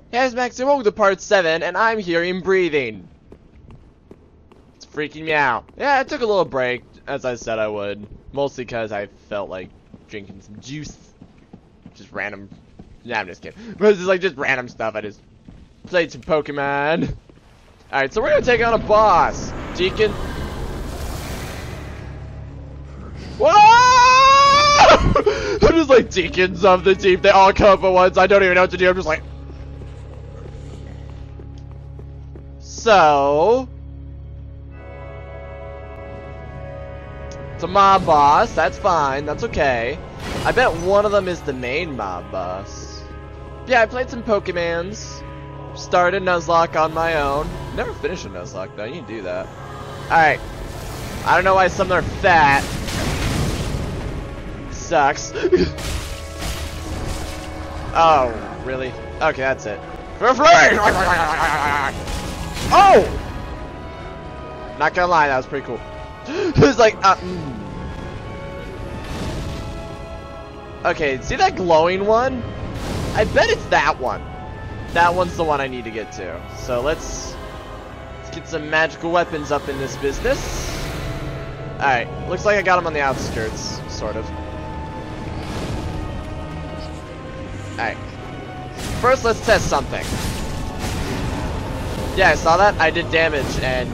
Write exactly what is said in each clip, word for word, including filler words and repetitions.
Here's Max, welcome to part seven, and I'm hearing breathing. It's freaking me out. Yeah, I took a little break, as I said I would. Mostly because I felt like drinking some juice. Just random... Nah, I'm just kidding. But it's just like, just random stuff. I just played some Pokemon. Alright, so we're gonna take on a boss. Deacon. Whoa! I'm just like, Deacons of the deep. They all come up at once. I don't even know what to do. I'm just like... So... It's a mob boss. That's fine. That's okay. I bet one of them is the main mob boss. Yeah, I played some Pokemons. Started Nuzlocke on my own. Never finished a Nuzlocke though. You can do that. Alright. I don't know why some are fat. Sucks. Oh, really? Okay, that's it. Oh! Not gonna lie, that was pretty cool. It was like, uh, mm. Okay, see that glowing one? I bet it's that one. That one's the one I need to get to. So let's, let's get some magical weapons up in this business. Alright, looks like I got them on the outskirts, sort of. Alright. First, let's test something. Yeah, I saw that. I did damage, and...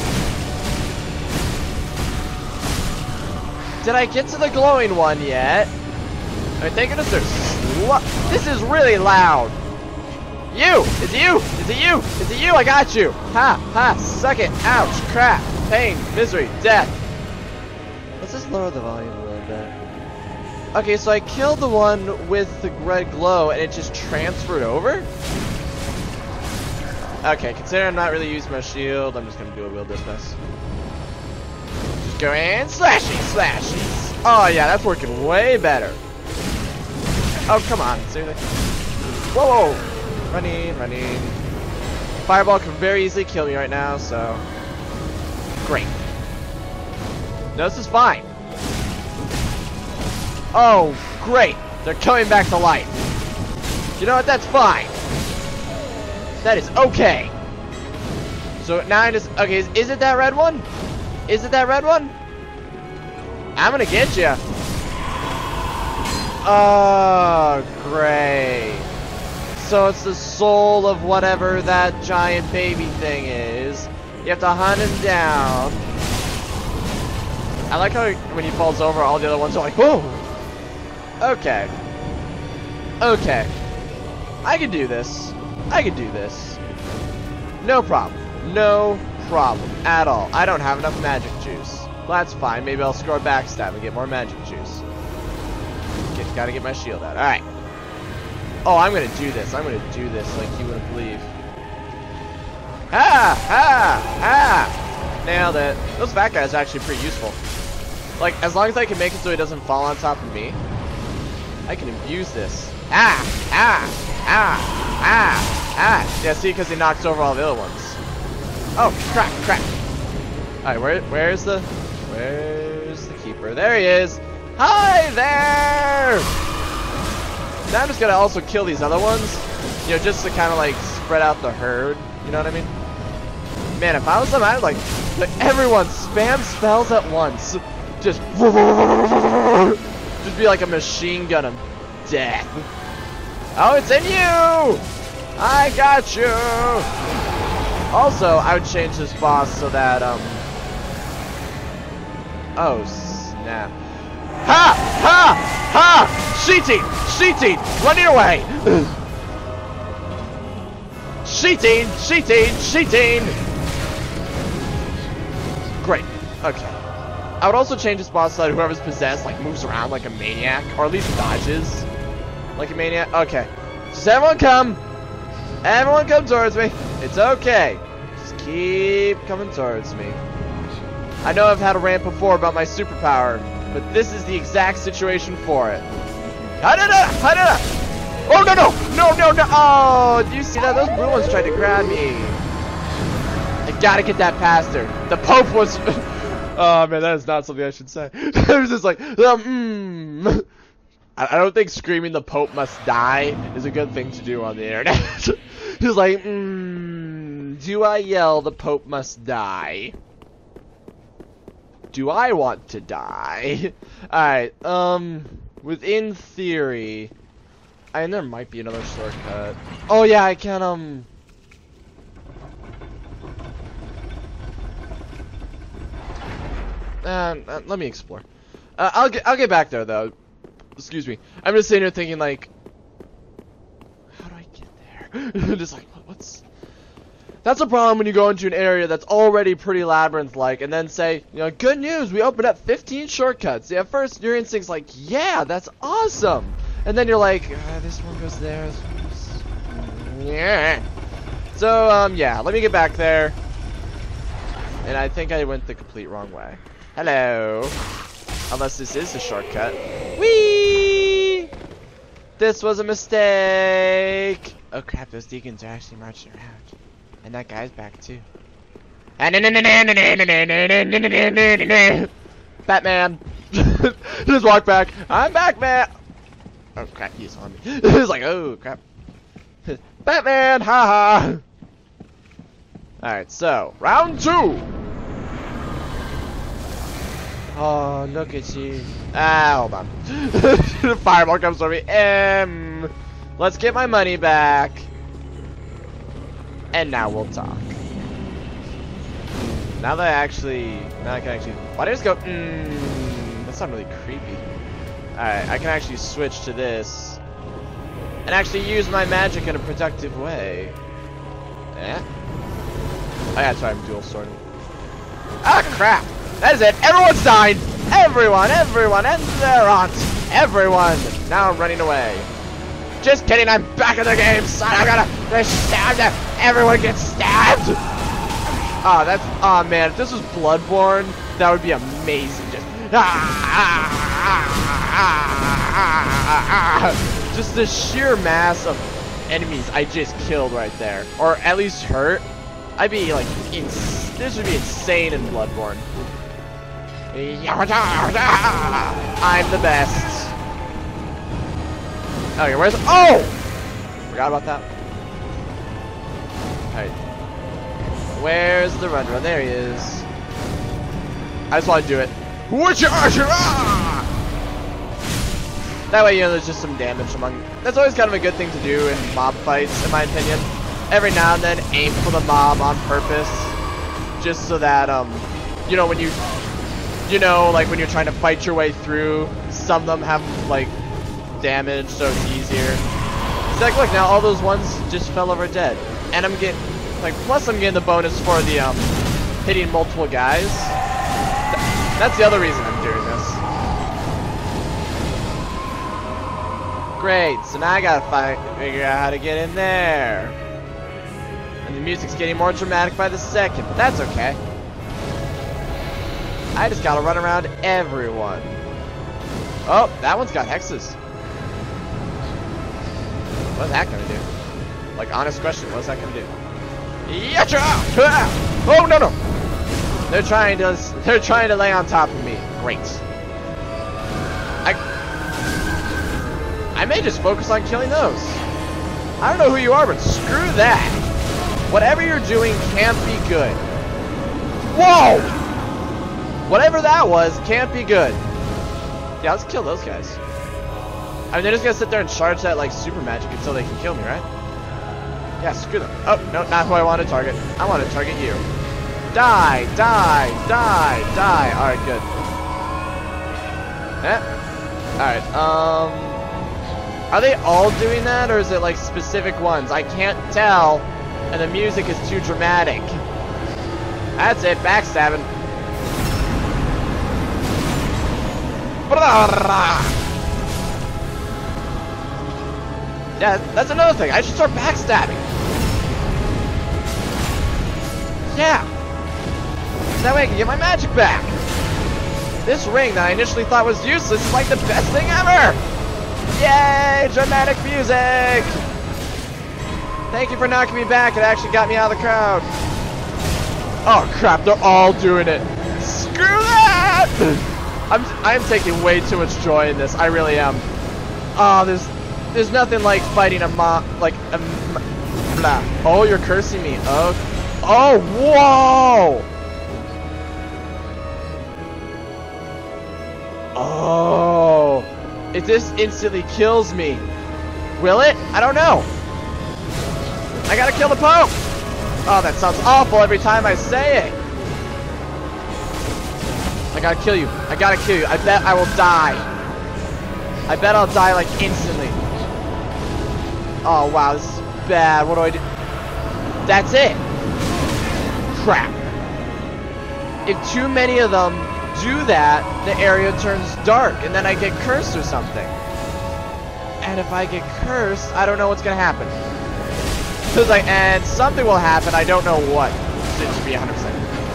Did I get to the glowing one yet? I mean, thank goodness there's... This is really loud. You! Is it you? Is it you? Is it you? I got you! Ha! Ha! Suck it! Ouch! Crap! Pain! Misery! Death! Let's just lower the volume a little bit. Okay, so I killed the one with the red glow and it just transferred over? Okay, considering I'm not really using my shield, I'm just gonna do a wheel dismiss. Just go in, slashy, slashy. Oh yeah, that's working way better. Oh, come on, seriously? Whoa, whoa! Running, running. Fireball can very easily kill me right now, so... Great. No, this is fine. Oh, great! They're coming back to life. You know what? That's fine. That is okay. So now I just... Okay, is, is it that red one? Is it that red one? I'm gonna get you. Oh, great. So it's the soul of whatever that giant baby thing is. You have to hunt him down. I like how when he falls over, all the other ones are like, whoa. Okay. Okay. I can do this. I can do this. No problem. No problem at all. I don't have enough magic juice. Well, that's fine. Maybe I'll score backstab and get more magic juice. Get, gotta get my shield out. Alright. Oh, I'm gonna do this. I'm gonna do this like you wouldn't believe. Ha! Ha! Ha! Nailed it. Those fat guys are actually pretty useful. Like, as long as I can make it so he doesn't fall on top of me, I can abuse this. Ah! Ah! Ah! Ah! Ah! Yeah, see, because he knocks over all the other ones. Oh, crap, crap. Alright, where, where's the... Where's the keeper? There he is! Hi there! Now I'm just gonna also kill these other ones. You know, just to kind of, like, spread out the herd. You know what I mean? Man, if I was them, I'd, like... like everyone spam spells at once. Just... Just be like a machine gun of death. Oh, it's in you! I got you! Also, I would change this boss so that, um... Oh, snap. Ha! Ha! Ha! Sheeting! Sheeting! Run your way! Sheeting! Sheeting! Sheeting! Great. Okay. I would also change this boss so that whoever's possessed, like, moves around like a maniac, or at least dodges like a maniac. Okay. Just everyone come! Everyone come towards me! It's okay. Just keep coming towards me. I know I've had a rant before about my superpower, but this is the exact situation for it. Oh, no, no! No, no, no! Oh, do you see that? Those blue ones tried to grab me. I gotta get that past her. The Pope was... Oh, man, that is not something I should say. I was just like, um, mm. I, I don't think screaming the Pope must die is a good thing to do on the internet. He's like, mm, do I yell the Pope must die? Do I want to die? Alright, um, within theory, I mean, there might be another shortcut. Oh yeah, I can, um... Uh, uh, let me explore. Uh, I'll get, I'll get back there, though. Excuse me. I'm just sitting here thinking, like... How do I get there? Just like, what's... That's a problem when you go into an area that's already pretty labyrinth-like, and then say, you know, good news, we opened up fifteen shortcuts. Yeah, at first, your instinct's like, yeah, that's awesome! And then you're like, uh, this one goes there, this one goes... Yeah. So, um, yeah, let me get back there. And I think I went the complete wrong way. Hello. Unless this is a shortcut. Whee! This was a mistake. Oh crap, those deacons are actually marching around. And that guy's back too. Batman. Just walk back. I'm back, man. Oh crap, he's on me. He's like, oh crap. Batman, haha. Alright, so, round two. Oh, look at you. Ah, hold on. The fireball comes over me. Um, let's get my money back. And now we'll talk. Now that I actually, now I can actually, why did I just go, mmm, that's not really creepy. Alright, I can actually switch to this. And actually use my magic in a productive way. Eh? Oh yeah, sorry, I'm dual swording. Ah, crap! That is it! Everyone's dying! Everyone, everyone, and their aunt! Everyone! Now I'm running away. Just kidding, I'm back in the game, son! I gotta, they're stabbed! Everyone gets stabbed! Oh, that's, oh man, if this was Bloodborne, that would be amazing. Just, ah, ah, ah, ah, just the sheer mass of enemies I just killed right there. Or at least hurt. I'd be like, ins this would be insane in Bloodborne. I'm the best. Okay, where's, oh! Forgot about that. Alright. Where's the run run? There he is. I just want to do it. That way, you know, there's just some damage among... That's always kind of a good thing to do in mob fights, in my opinion. Every now and then, aim for the mob on purpose. Just so that, um, you know, when you... You know, like when you're trying to fight your way through, some of them have, like, damage, so it's easier. It's like, look, now all those ones just fell over dead. And I'm getting... Like, plus I'm getting the bonus for the, um, hitting multiple guys. Th that's the other reason I'm doing this. Great, so now I gotta find, figure out how to get in there. And the music's getting more dramatic by the second, but that's okay. I just gotta run around everyone. Oh, that one's got hexes. What's that gonna do? Like, honest question, what's that gonna do? Yacha! Oh no no! They're trying to they're trying to lay on top of me. Great. I I may just focus on killing those. I don't know who you are, but screw that. Whatever you're doing can't be good. Whoa! Whatever that was can't be good. Yeah, let's kill those guys. I mean, they're just gonna sit there and charge that like super magic until they can kill me, right? Yeah, screw them. Oh, no, not who I want to target. I want to target you. Die, die, die, die. Alright, good. Eh? Alright, um... Are they all doing that, or is it like specific ones? I can't tell, and the music is too dramatic. That's it, backstabbing. Yeah, that's another thing. I should start backstabbing. Yeah. So that way I can get my magic back. This ring that I initially thought was useless is like the best thing ever. Yay, dramatic music. Thank you for knocking me back. It actually got me out of the crowd. Oh crap, they're all doing it. Screw that! I'm I'm taking way too much joy in this. I really am. Oh, there's there's nothing like fighting a mob, like a blah. Oh, you're cursing me. Oh, oh, whoa. Oh, if this instantly kills me, will it? I don't know. I gotta kill the Pope. Oh, that sounds awful every time I say it. I gotta kill you. I gotta kill you. I bet I will die. I bet I'll die like instantly. Oh wow, this is bad. What do I do? That's it. Crap. If too many of them do that, the area turns dark and then I get cursed or something. And if I get cursed, I don't know what's gonna happen. Cause like, and something will happen, I don't know what. It should be one hundred percent.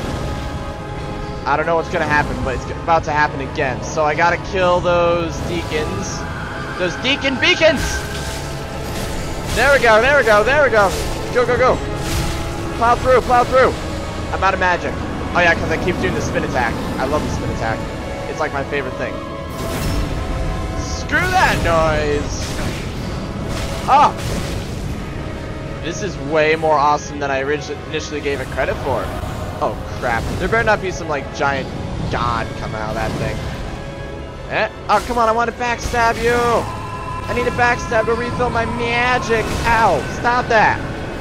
I don't know what's gonna happen, but it's about to happen again. So I gotta kill those deacons. Those deacon beacons! There we go, there we go, there we go. Go, go, go. Plow through, plow through. I'm out of magic. Oh yeah, because I keep doing the spin attack. I love the spin attack. It's like my favorite thing. Screw that noise! Oh! This is way more awesome than I initially gave it credit for. Oh crap. There better not be some like giant god coming out of that thing. Eh? Oh come on, I want to backstab you! I need a backstab to refill my magic! Ow! Stop that!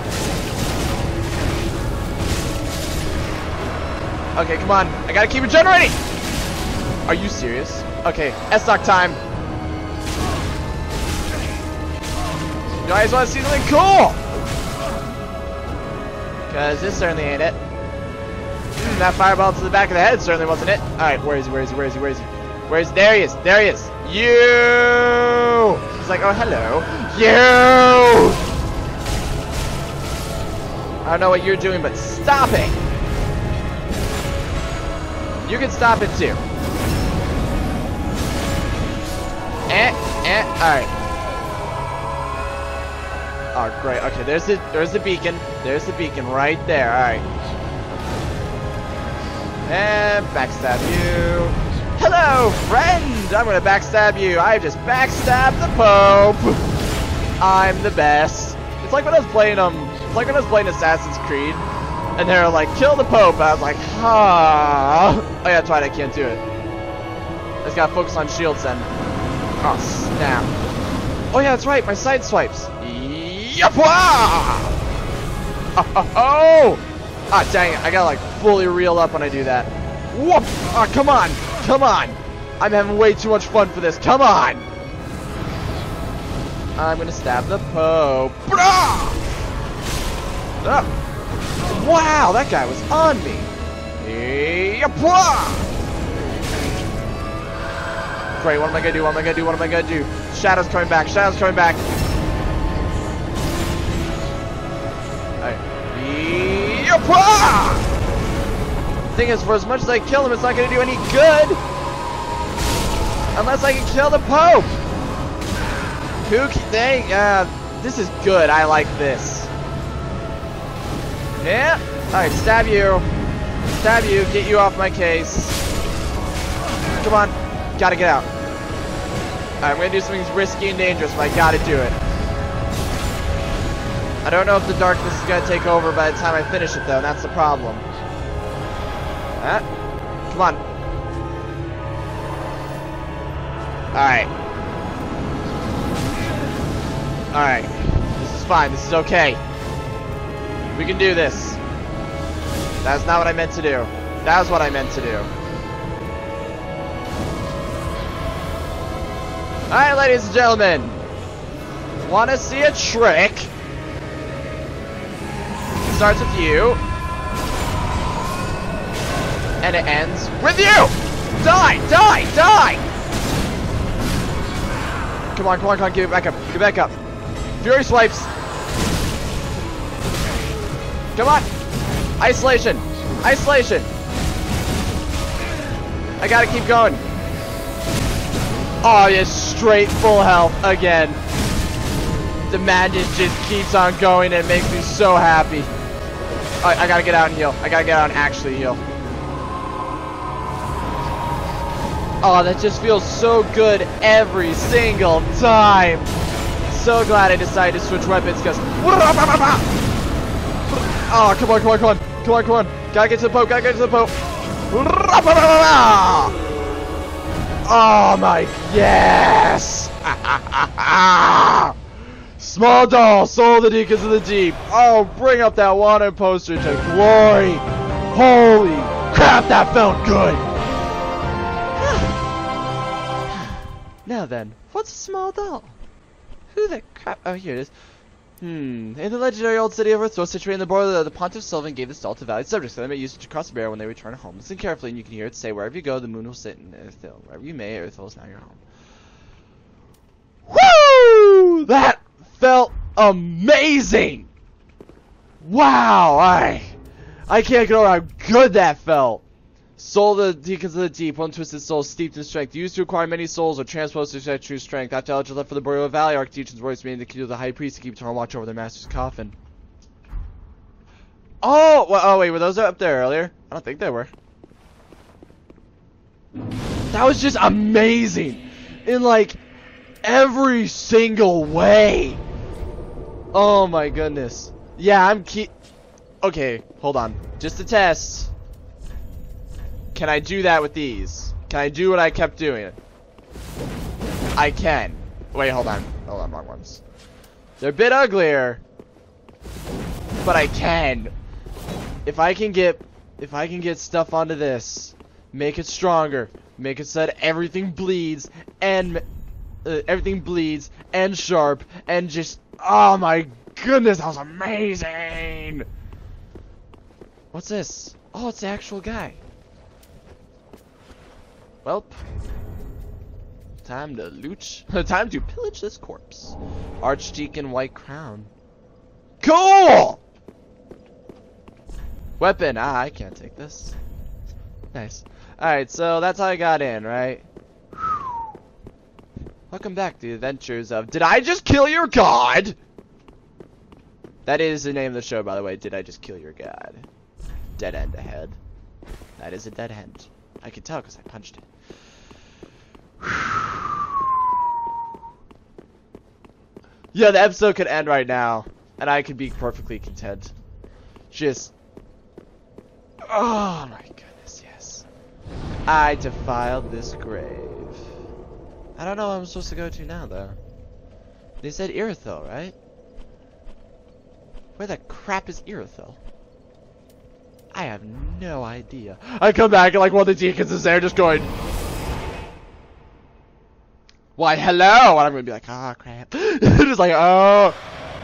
Okay, come on. I gotta keep regenerating! Are you serious? Okay, S-Doc time. You guys want to see something cool? Because this certainly ain't it. Mm, that fireball to the back of the head certainly wasn't it. Alright, where is he? Where is he? Where is he? Where is he? Where is he? There he is. There he is. You! He's like, oh, hello. You! I don't know what you're doing, but stop it! You can stop it too. Eh, eh, alright. Oh, great. Okay, there's the there's the beacon. There's the beacon right there. Alright. And backstab you. Hello, friend! I'm gonna backstab you. I just backstabbed the Pope. I'm the best. It's like when I was playing um it's like when I was playing Assassin's Creed. And they're like, kill the Pope. I was like, ah. Oh yeah, that's right, I can't do it. I just gotta focus on shields then. Oh, snap. Oh yeah, that's right, my side swipes. Yapwa! Oh! Ah, dang it, I gotta like fully reel up when I do that. Whoop! Ah, come on, come on! I'm having way too much fun for this, come on! I'm gonna stab the Pope. Ah! Wow, that guy was on me. Great, what am I gonna do? What am I gonna do? What am I gonna do? Shadow's coming back. Shadow's coming back. Alright. Thing is, for as much as I kill him, it's not gonna do any good. Unless I can kill the Pope. Who can they? Uh, this is good. I like this. Yeah. Alright, stab you. Stab you. Get you off my case. Come on. Gotta get out. Alright, I'm gonna do something risky and dangerous, but I gotta do it. I don't know if the darkness is gonna take over by the time I finish it, though. And that's the problem. Huh? Come on. Alright. Alright. This is fine. This is okay. We can do this. That's not what I meant to do. That was what I meant to do. Alright, ladies and gentlemen. Want to see a trick? It starts with you. And it ends with you! Die! Die! Die! Come on, come on, come on. Give it back up. Give it back up. Fury swipes. Come on! Isolation! Isolation! I gotta keep going. Oh, yeah, straight full health again. The madness just keeps on going and it makes me so happy. Alright, I gotta get out and heal. I gotta get out and actually heal. Oh, that just feels so good every single time. So glad I decided to switch weapons because. Oh, come on, come on, come on, come on, come on. Gotta get to the Pope, gotta get to the Pope. Oh my, yes! Small doll, soul of the Deacons of the Deep. Oh, bring up that wanted poster to glory. Holy crap, that felt good. Now then, what's a small doll? Who the crap? Oh, here it is. Hmm. In the legendary old city of Earthsworth, situated in the border, the Pontiff Sylvan gave this doll to valued subjects, so they may use it to cross the barrier when they return home. Listen carefully, and you can hear it say, "Wherever you go, the moon will sit in Earthhill. Wherever you may, Earthhill is now your home." Woo! That felt amazing. Wow! I, I can't get over how good that felt. Soul of the Deacons of the Deep, one twisted soul steeped in strength, used to acquire many souls or transposed to exact true strength. After Eldritch left for the Boreal Valley, Archdeacon's voice made the key to the High Priest to keep eternal watch over their master's coffin. Oh, well, oh wait, were those up there earlier? I don't think they were. That was just amazing in like every single way. Oh my goodness. Yeah, I'm keep. Okay, hold on, just a test. Can I do that with these? Can I do what I kept doing? I can. Wait, hold on. Hold on, wrong ones. They're a bit uglier, but I can. If I can get, if I can get stuff onto this, make it stronger, make it so that everything bleeds and uh, everything bleeds and sharp and just, oh my goodness, that was amazing. What's this? Oh, it's the actual guy. Welp. Time to loot. Time to pillage this corpse. Archdeacon White Crown. Cool! Weapon. Ah, I can't take this. Nice. Alright, so that's how I got in, right? Welcome back to the adventures of... Did I just kill your god? That is the name of the show, by the way. Did I just kill your god? Dead end ahead. That is a dead end. I can tell because I punched it. Yeah, the episode could end right now, and I could be perfectly content. Just... Oh my goodness, yes. I defiled this grave. I don't know where I'm supposed to go to now, though. They said Irithyll, right? Where the crap is Irithyll? I have no idea. I come back and like one of the deacons is there just going, why hello, and I'm gonna be like, oh crap. Just like, oh.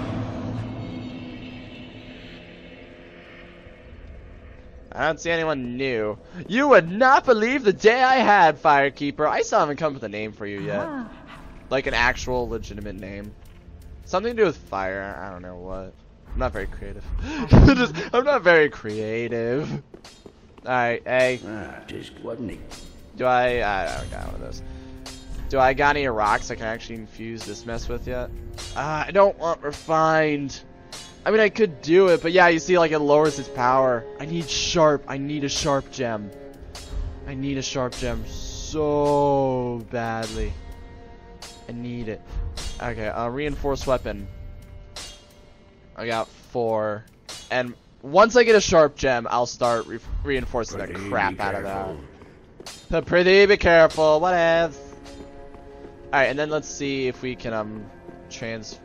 I don't see anyone new. You would not believe the day I had, Firekeeper. I still haven't come up with a name for you yet. Ah. Like an actual legitimate name. Something to do with fire, I don't know what. I'm not very creative. Just, I'm not very creative. Alright, hey. Ah, just wasn't it? Do I... I don't got one of those. Do I got any rocks I can actually infuse this mess with yet? Uh, I don't want refined. I mean, I could do it, but yeah, you see, like, it lowers its power. I need sharp. I need a sharp gem. I need a sharp gem so badly. I need it. Okay, uh, reinforced weapon. I got four, and once I get a sharp gem, I'll start re reinforcing the crap out of that. So pretty be careful, whatever. All right, and then let's see if we can um trans.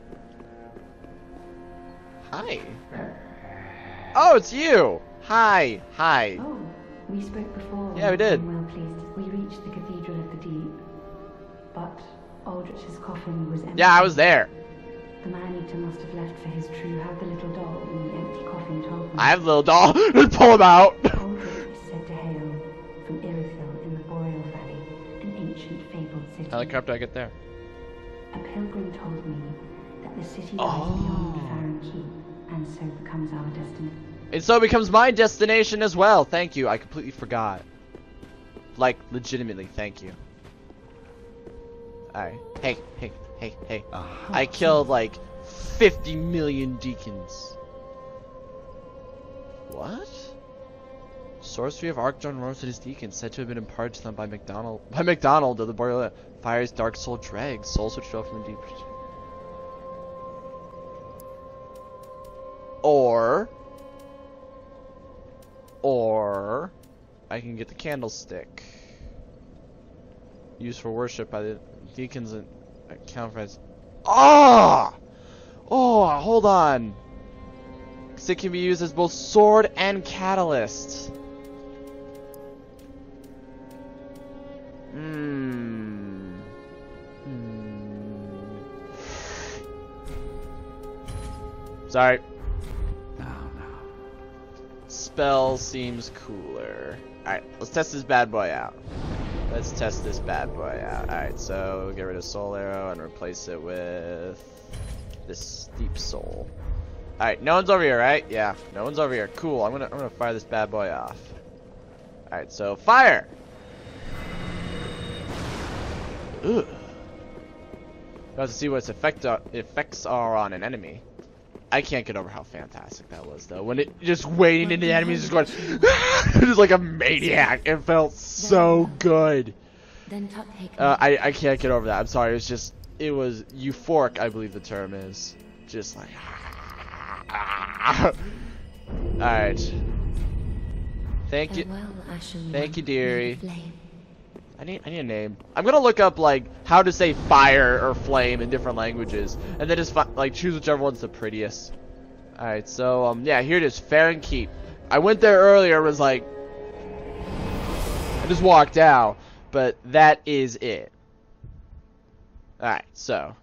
Hi. Oh, it's you. Hi, hi. Oh, we spoke before. Yeah, we did. I'm well pleased. We reached the Cathedral of the Deep, but Aldrich's coffin was empty. Yeah, I was there. The man-eater must have left for his true. How the little doll in the empty coffin told me. I have the little doll. Just pull him out. Aldrich is said to hail from Irithyll in the Boreal Valley, an ancient fabled city. How the crap do I get there? A pilgrim told me that the city lies Oh. beyond Farron Keep, and so becomes our destiny. And so it becomes my destination as well. Thank you. I completely forgot. Like, legitimately, thank you. Alright. Hey, hey, hey, hey. Uh-huh. I killed like fifty million deacons. What? Sorcery of Archdrone Rose and his Deacon, said to have been imparted to them by McDonald. By McDonald of the Boreal Fire's Dark Soul Dregs, souls which fell from the deep. Or, or, I can get the candlestick. Used for worship by the Deacons and account for. Ah! Oh, hold on. Because it can be used as both sword and catalyst. Hmm. Hmm. Sorry. No, no. Spell seems cooler. Alright, let's test this bad boy out. Let's test this bad boy out. Alright, so get rid of Soul Arrow and replace it with this Deep Soul. Alright, no one's over here, right? Yeah, no one's over here. Cool, I'm gonna I'm gonna fire this bad boy off. Alright, so fire! Ugh. About to see what its effect uh, effects are on an enemy. I can't get over how fantastic that was, though. When it just wading into the enemies, just going, just like a maniac. It felt so good. Then tuck Uh, I I can't get over that. I'm sorry. It was just, it was euphoric. I believe the term is just like. All right. Thank you. Thank you, dearie. I need I need a name. I'm gonna look up like how to say fire or flame in different languages, and then just like choose whichever one's the prettiest. All right, so um yeah, here it is, Farron Keep. I went there earlier. Was like I just walked out, but that is it. All right, so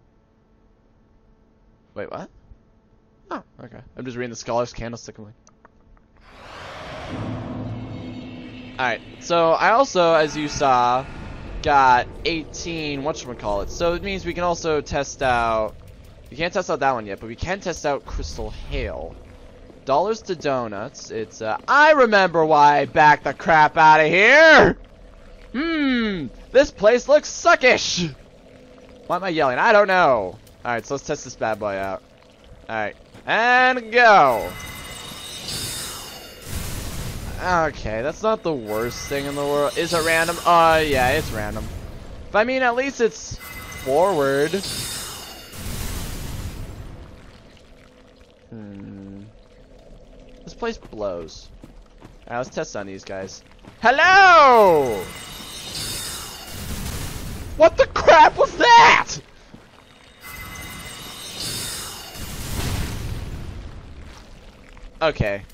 wait, what? Oh, okay. I'm just reading the Scholar's Candlestick. I'm like. Alright, so I also, as you saw, got eighteen whatchamacallit. So it means we can also test out, we can't test out that one yet, but we can test out Crystal Hail. Dollars to donuts. It's, uh, I remember why I backed the crap out of here! Hmm, this place looks suckish! Why am I yelling? I don't know. Alright, so let's test this bad boy out. Alright, and go! Okay, that's not the worst thing in the world. Is it random? Oh, uh, yeah, it's random. But I mean, at least it's forward. Hmm. This place blows. Alright, let's test on these guys. Hello! What the crap was that? Okay.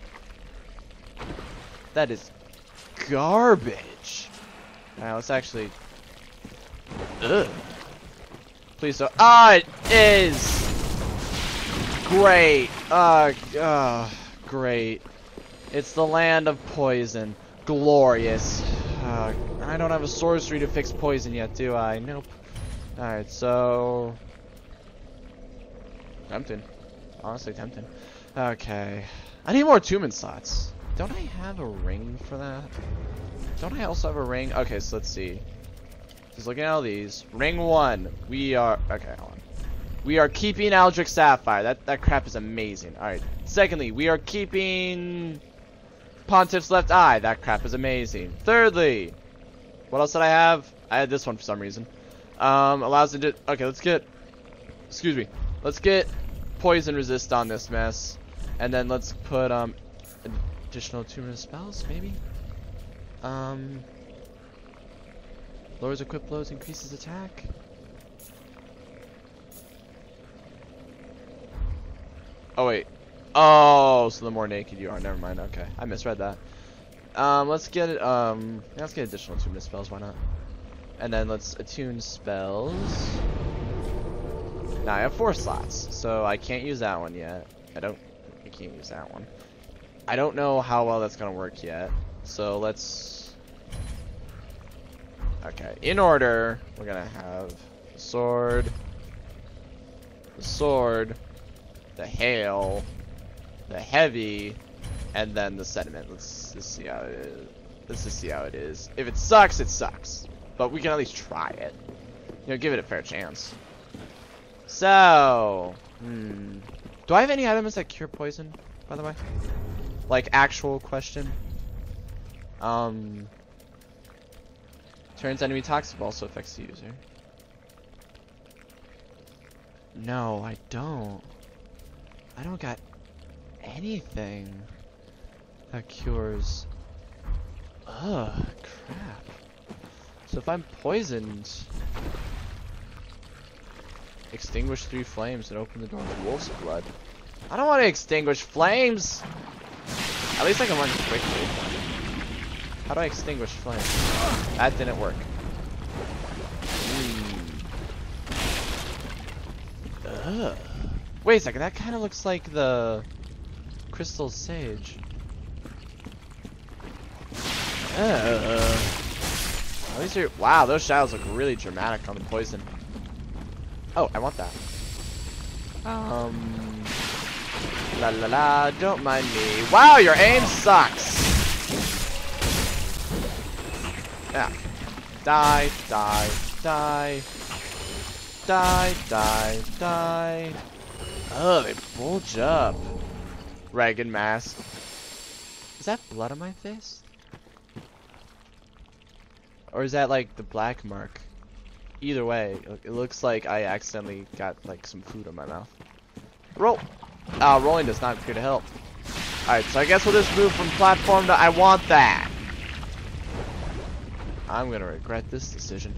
That is garbage. Alright, let's actually. Ugh. Please don't. Ah, it is great. Uh, uh, great. It's the land of poison. Glorious. Uh, I don't have a sorcery to fix poison yet, do I? Nope. Alright, so. Tempting. Honestly, tempting. Okay. I need more attunement slots. Don't I have a ring for that? Don't I also have a ring? Okay, so let's see. Just looking at all these. Ring one. We are... Okay, hold on. We are keeping Aldrich Sapphire. That, that crap is amazing. Alright. Secondly, we are keeping... Pontiff's Left Eye. That crap is amazing. Thirdly... What else did I have? I had this one for some reason. Um, allows it to... Okay, let's get... Excuse me. Let's get poison resist on this mess. And then let's put, um... additional attunement spells, maybe? Um... Lowers equipped blows, increases attack. Oh, wait. Oh, so the more naked you are. Never mind. Okay. I misread that. Um, let's get, um... let's get additional attunement spells. Why not? And then let's attune spells. Now, I have four slots, so I can't use that one yet. I don't... I can't use that one. I don't know how well that's gonna work yet, so let's... Okay, in order, we're gonna have the sword, the sword, the hail, the heavy, and then the sediment. Let's just see how it is. Let's just see how it is. If it sucks, it sucks. But we can at least try it. You know, give it a fair chance. So, hmm. Do I have any items that cure poison, by the way? Like, actual question. Um, turns enemy toxic, also affects the user. No, I don't. I don't got anything that cures. Ugh, crap. So if I'm poisoned, extinguish three flames and open the door to wolf's blood. I don't want to extinguish flames. At least I can run quickly. How do I extinguish flames? That didn't work. Mm. Ugh. Wait a second, that kind of looks like the crystal sage. Uh, at least you're, wow, those shadows look really dramatic on the poison. Oh, I want that. Um, la la la, don't mind me. Wow, your aim sucks. Yeah. Die, die, die. Die, die, die. Oh, they bulge up. Ragged mask. Is that blood on my face? Or is that like the black mark? Either way, it looks like I accidentally got like some food in my mouth. Roll! Ah, rolling does not appear to help. Alright, so I guess we'll just move from platform to I want that. I'm gonna regret this decision.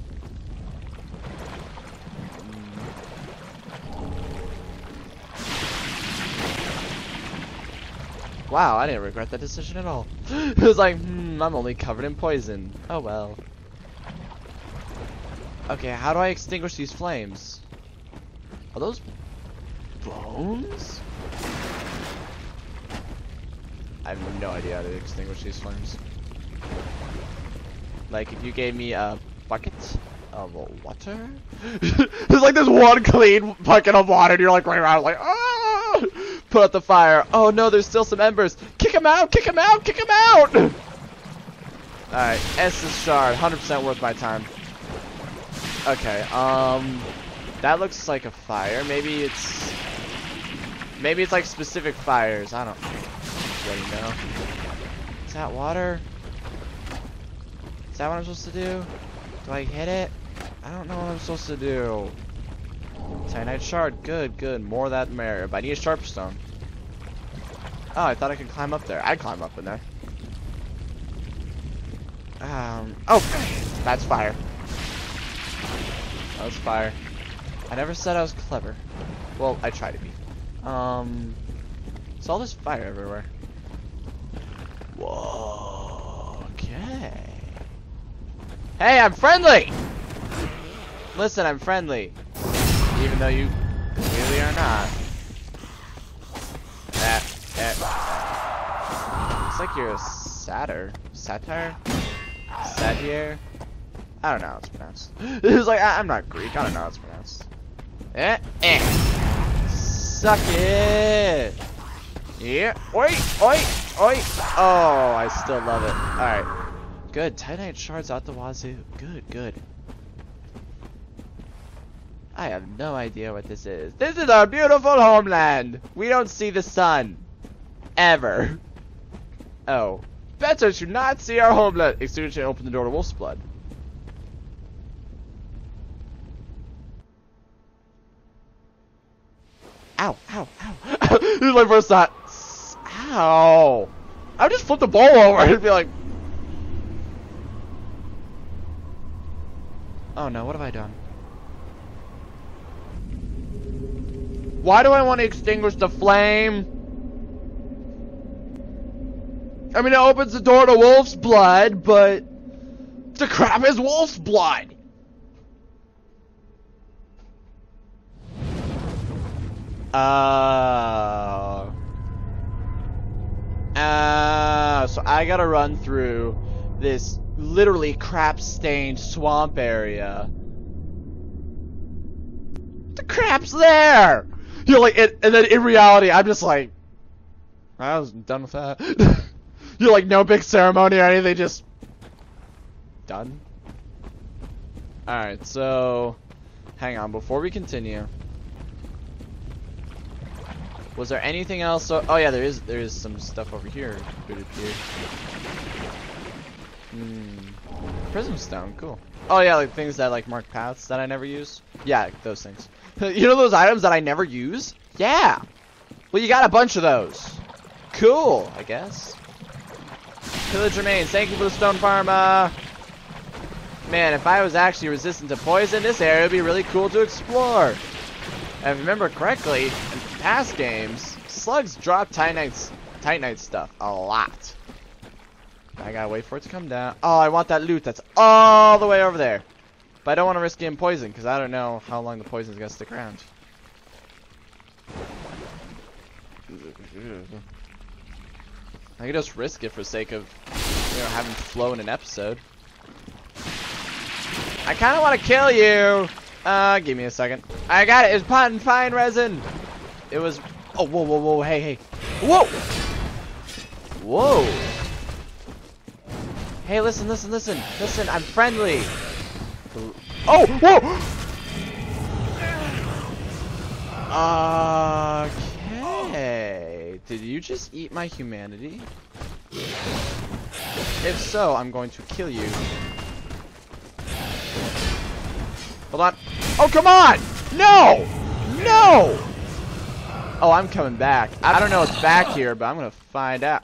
Wow, I didn't regret that decision at all. It was like, hmm, I'm only covered in poison. Oh well. Okay, how do I extinguish these flames? Are those bones? I have no idea how to extinguish these flames. Like, if you gave me a bucket of water? There's like this one clean bucket of water and you're like running around like, ah! Put out the fire. Oh no, there's still some embers. Kick him out, kick him out, kick him out! Alright, Essence Shard, one hundred percent worth my time. Okay, um, that looks like a fire. Maybe it's, maybe it's like specific fires. I don't really know. Is that water? Is that what I'm supposed to do? Do I hit it? I don't know what I'm supposed to do. Titanite shard, good, good. More of that merrier. But I need a sharp stone. Oh, I thought I could climb up there. I'd climb up in there. Um, oh, that's fire. That was fire. I never said I was clever. Well, I try to be. Um, it's all this fire everywhere. Whoa, okay. Hey, I'm friendly! Listen, I'm friendly. Even though you really are not. That, that. Looks like you're a satyr. Satyr? Satyr? I don't know how it's pronounced. It was like, I, I'm not Greek. I don't know how it's pronounced. Eh, eh. Suck it. Yeah. Oi, oi, oi. Oh, I still love it. Alright. Good. Titanite shards out the wazoo. Good, good. I have no idea what this is. This is our beautiful homeland. We don't see the sun. Ever. Oh. Better to not see our homeland. Extinguish and open the door to wolf's blood. Ow, ow, ow. This is my first thought. Ow. I would just flip the bowl over and be like, oh no, what have I done? Why do I want to extinguish the flame? I mean, it opens the door to wolf's blood, but the crap is wolf's blood. Uh, uh, so I gotta run through this literally crap-stained swamp area. The crap's there! You're like, it, and then in reality, I'm just like, I was done with that. You're like, no big ceremony or anything, just done. Alright, so hang on, before we continue. Was there anything else? So, oh yeah, there is there is some stuff over here. It would appear. Hmm. Prism stone, cool. Oh yeah, like things that like mark paths that I never use. Yeah, those things. You know those items that I never use? Yeah. Well, you got a bunch of those. Cool, I guess. Pillage remains. Thank you for the stone pharma. Man, if I was actually resistant to poison, this area would be really cool to explore. If I remember correctly, in past games, slugs drop Titanite, Titanite stuff a lot. I gotta wait for it to come down. Oh, I want that loot that's all the way over there. But I don't want to risk getting poisoned, because I don't know how long the poison's gonna stick around. I could just risk it for the sake of, you know, having flow in an episode. I kind of want to kill you. Uh, give me a second. I got it. It's pot and fine resin. It was. Oh, whoa, whoa, whoa. Hey, hey. Whoa. Whoa. Hey, listen, listen, listen, listen. I'm friendly. Oh, whoa. Okay. Did you just eat my humanity? If so, I'm going to kill you. Hold on. Oh, come on! No! No! Oh, I'm coming back. I don't know what's back here, but I'm gonna find out.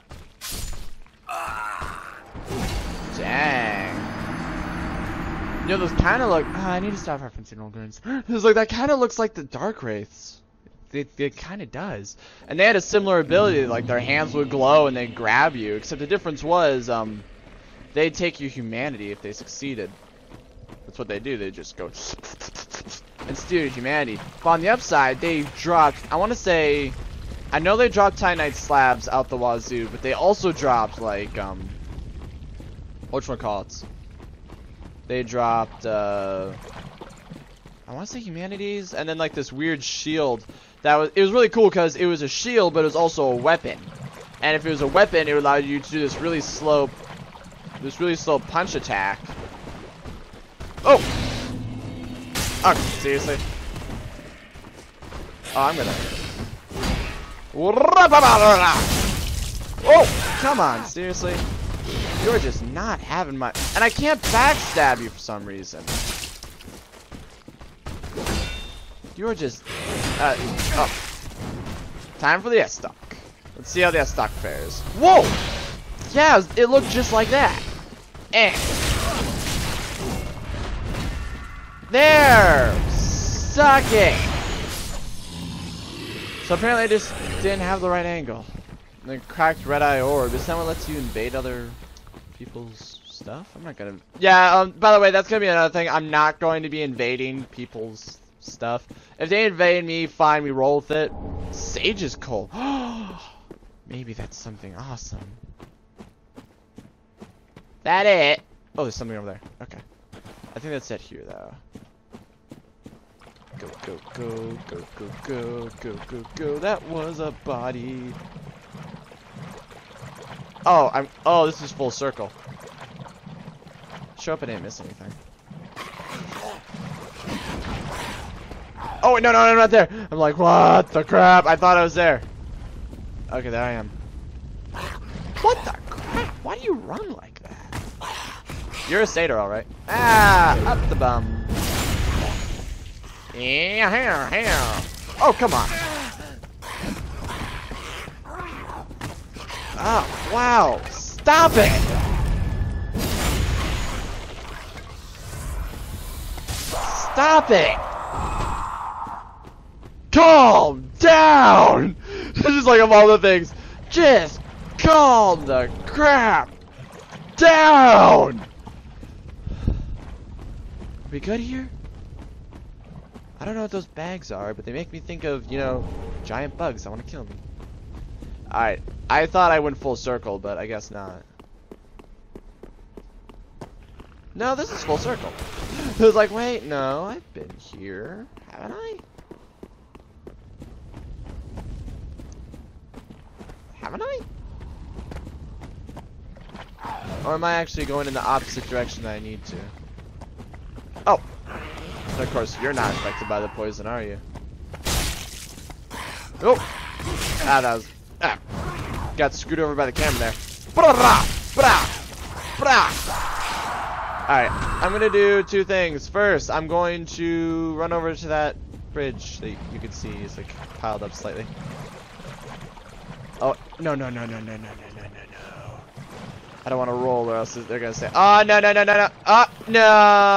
Dang. You know, those kind of look. Oh, I need to stop referencing old games. It's like that kind of looks like the Dark Wraiths. It, it kind of does. And they had a similar ability, like their hands would glow and they'd grab you. Except the difference was, um, they'd take your humanity if they succeeded. That's what they do. They just go and steal your humanity. But on the upside, they dropped. I want to say, I know they dropped Titanite slabs out the wazoo, but they also dropped like um, whatchamacallits. They dropped. Uh, I want to say humanities, and then like this weird shield. That was. It was really cool because it was a shield, but it was also a weapon. And if it was a weapon, it would allow you to do this really slow, this really slow punch attack. Oh! Oh, seriously? Oh, I'm gonna... Oh! Come on, seriously? You're just not having my... And I can't backstab you for some reason. You're just... Uh, oh. Time for the S-Stock. Let's see how the S-Stock fares. Whoa! Yeah, it looked just like that. Eh. There! Suck it! So apparently I just didn't have the right angle. And the cracked red eye orb. Is that what lets you invade other people's stuff? I'm not gonna... Yeah, um, by the way, that's gonna be another thing. I'm not going to be invading people's stuff. If they invade me, fine, we roll with it. Sage is cold. Maybe that's something awesome. That it? Oh, there's something over there. Okay. I think that's it here, though. Go, go, go, go, go, go, go, go, go. That was a body. Oh, I'm. Oh, this is full circle. Show up, I didn't miss anything. Oh, wait, no, no, no, I'm not there. I'm like, what the crap? I thought I was there. Okay, there I am. What the crap? Why do you run like that? You're a satyr, alright. Ah, up the bum. Yeah, here, here. Oh, come on. Oh, wow. Stop it. Stop it. Calm down. This is like of all the things. Just calm the crap down. Are we good here? I don't know what those bags are, but they make me think of, you know, giant bugs that want to kill me. Alright, I thought I went full circle, but I guess not. No, this is full circle. It was like, wait, no, I've been here, haven't I? Haven't I? Or am I actually going in the opposite direction that I need to? Oh! And of course, you're not affected by the poison, are you? Oh! Ah, that was... Ah. Got screwed over by the camera there. Bra, bra, bra. Alright, I'm gonna do two things. First, I'm going to run over to that bridge that you can see is like piled up slightly. Oh, no, no, no, no, no, no, no, no, no, no. I don't want to roll or else they're gonna say, oh, no, no, no, no, no. Oh, no.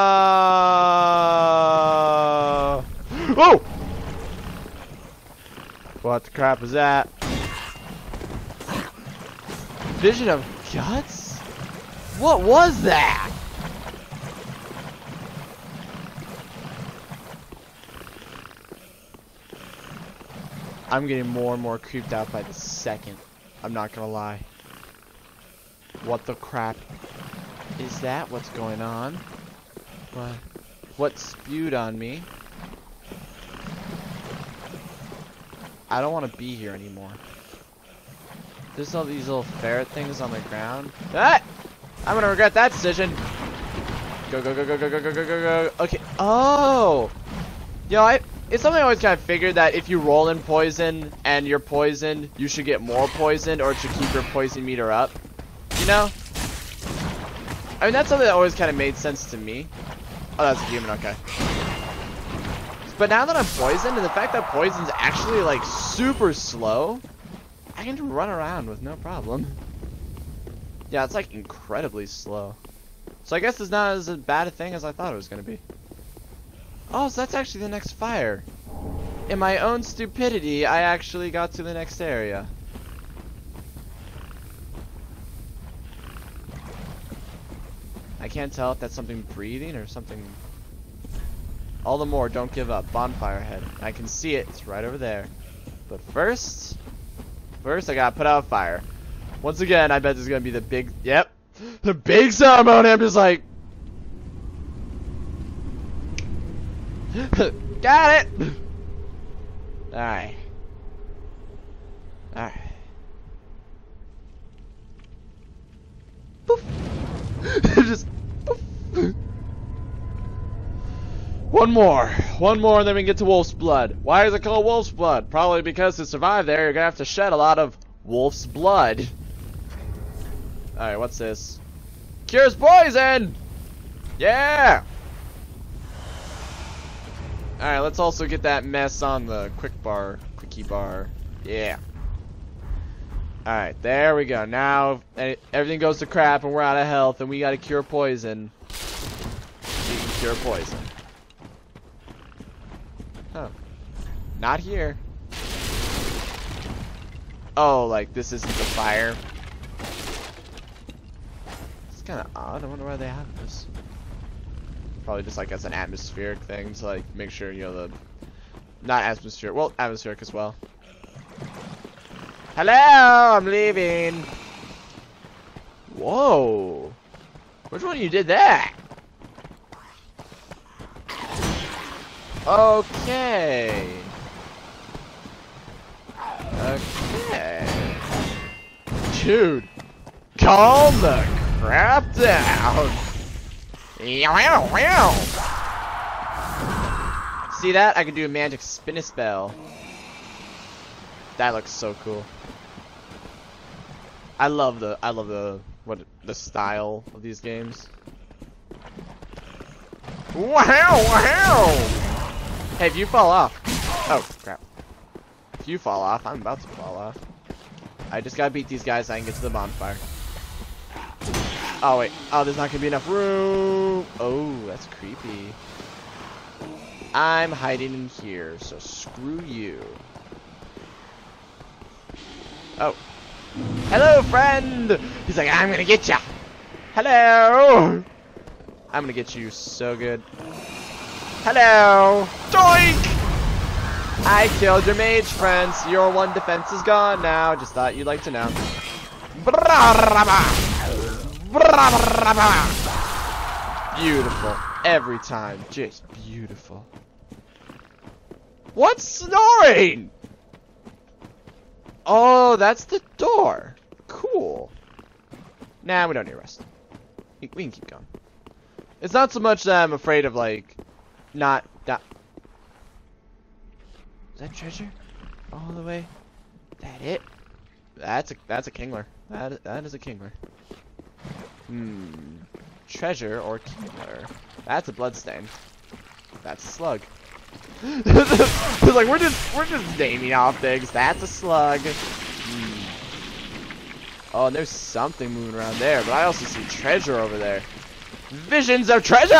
Oh! What the crap is that? Vision of guts? What was that? I'm getting more and more creeped out by the second. I'm not gonna lie. What the crap is that? What's going on? What? What spewed on me? I don't want to be here anymore. There's all these little ferret things on the ground. Ah! I'm gonna regret that decision. Go, go, go, go, go, go, go, go, go, go. Okay. Oh! Yo, I... It's something I always kind of figured that if you roll in poison and you're poisoned, you should get more poisoned or it should keep your poison meter up. You know? I mean, that's something that always kind of made sense to me. Oh, that's a human, okay. But now that I'm poisoned, and the fact that poison's actually, like, super slow, I can run around with no problem. Yeah, it's, like, incredibly slow. So I guess it's not as bad a thing as I thought it was going to be. Oh, so that's actually the next fire. In my own stupidity, I actually got to the next area. I can't tell if that's something breathing or something. All the more, don't give up. Bonfire head. I can see it. It's right over there. But first, first I gotta put out a fire. Once again, I bet there's gonna be the big, yep, the big ceremony. I'm just like, got it. All right. All right. Poof. Just poof. One more. One more, and then we can get to wolf's blood. Why is it called wolf's blood? Probably because to survive there, you're gonna have to shed a lot of wolf's blood. All right, what's this? Cures poison. Yeah. Alright, let's also get that mess on the quick bar, quickie bar. Yeah. Alright, there we go. Now, everything goes to crap and we're out of health and we gotta cure poison. We can cure poison. Huh. Not here. Oh, like this isn't the fire. It's kinda odd. I wonder why they have this. Probably just like as an atmospheric thing to like make sure, you know, the not atmospheric, well, atmospheric as well. Hello, I'm leaving. Whoa, which one of you did that? Okay. Okay. Dude, calm the crap down. See that? I can do a magic spin a spell. That looks so cool. I love the I love the what the style of these games. Wow! Wow! Hey, if you fall off, oh crap! If you fall off, I'm about to fall off. I just gotta beat these guys so I can get to the bonfire. Oh wait, oh there's not gonna be enough room. Oh, that's creepy. I'm hiding in here, so screw you. Oh. Hello, friend! He's like, I'm gonna get ya! Hello! I'm gonna get you so good. Hello! Doink! I killed your mage friend, so your one defense is gone now. Just thought you'd like to know. Beautiful. Every time. Just beautiful. What's snoring? Oh, that's the door. Cool. Nah, we don't need rest. We can keep going. It's not so much that I'm afraid of, like, not... not is that treasure? All the way? That it? That's a, that's a kingler. That, that is a kingler. Hmm. treasure or killer. That's a bloodstain. That's a slug. It's like we're just we're just naming off things. That's a slug. Mm. Oh, and there's something moving around there, but I also see treasure over there. Visions of treasure!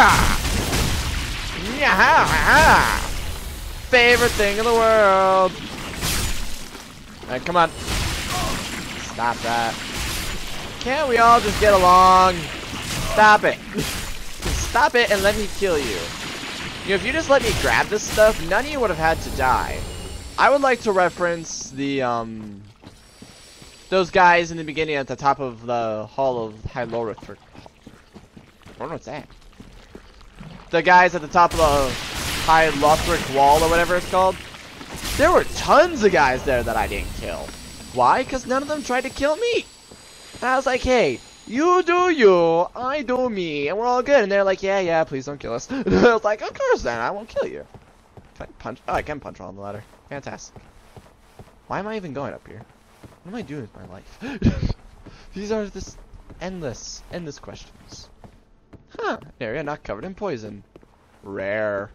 Yeah! Favorite thing in the world. Alright, come on. Stop that. Can't we all just get along? Stop it. Stop it and let me kill you. You know, if you just let me grab this stuff, none of you would have had to die. I would like to reference the, um... those guys in the beginning at the top of the Hall of Hylorith. I don't know what's that. The guys at the top of the High Lothric Wall or whatever it's called. There were tons of guys there that I didn't kill. Why? Because none of them tried to kill me. And I was like, hey, you do you, I do me, and we're all good. And they're like, yeah, yeah, please don't kill us. And I was like, of course then, I won't kill you. Can I punch? Oh, I can punch on the ladder. Fantastic. Why am I even going up here? What am I doing with my life? These are this endless, endless questions. Huh, an area not covered in poison. Rare.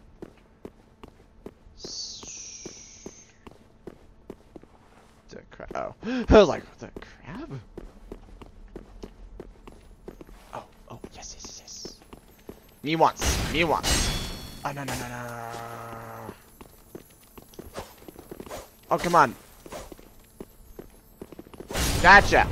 The crab. Oh. I was like, the crab? Oh, oh, yes, yes, yes. Me once, me once. Oh, no, no, no, no. Oh, come on. Gotcha.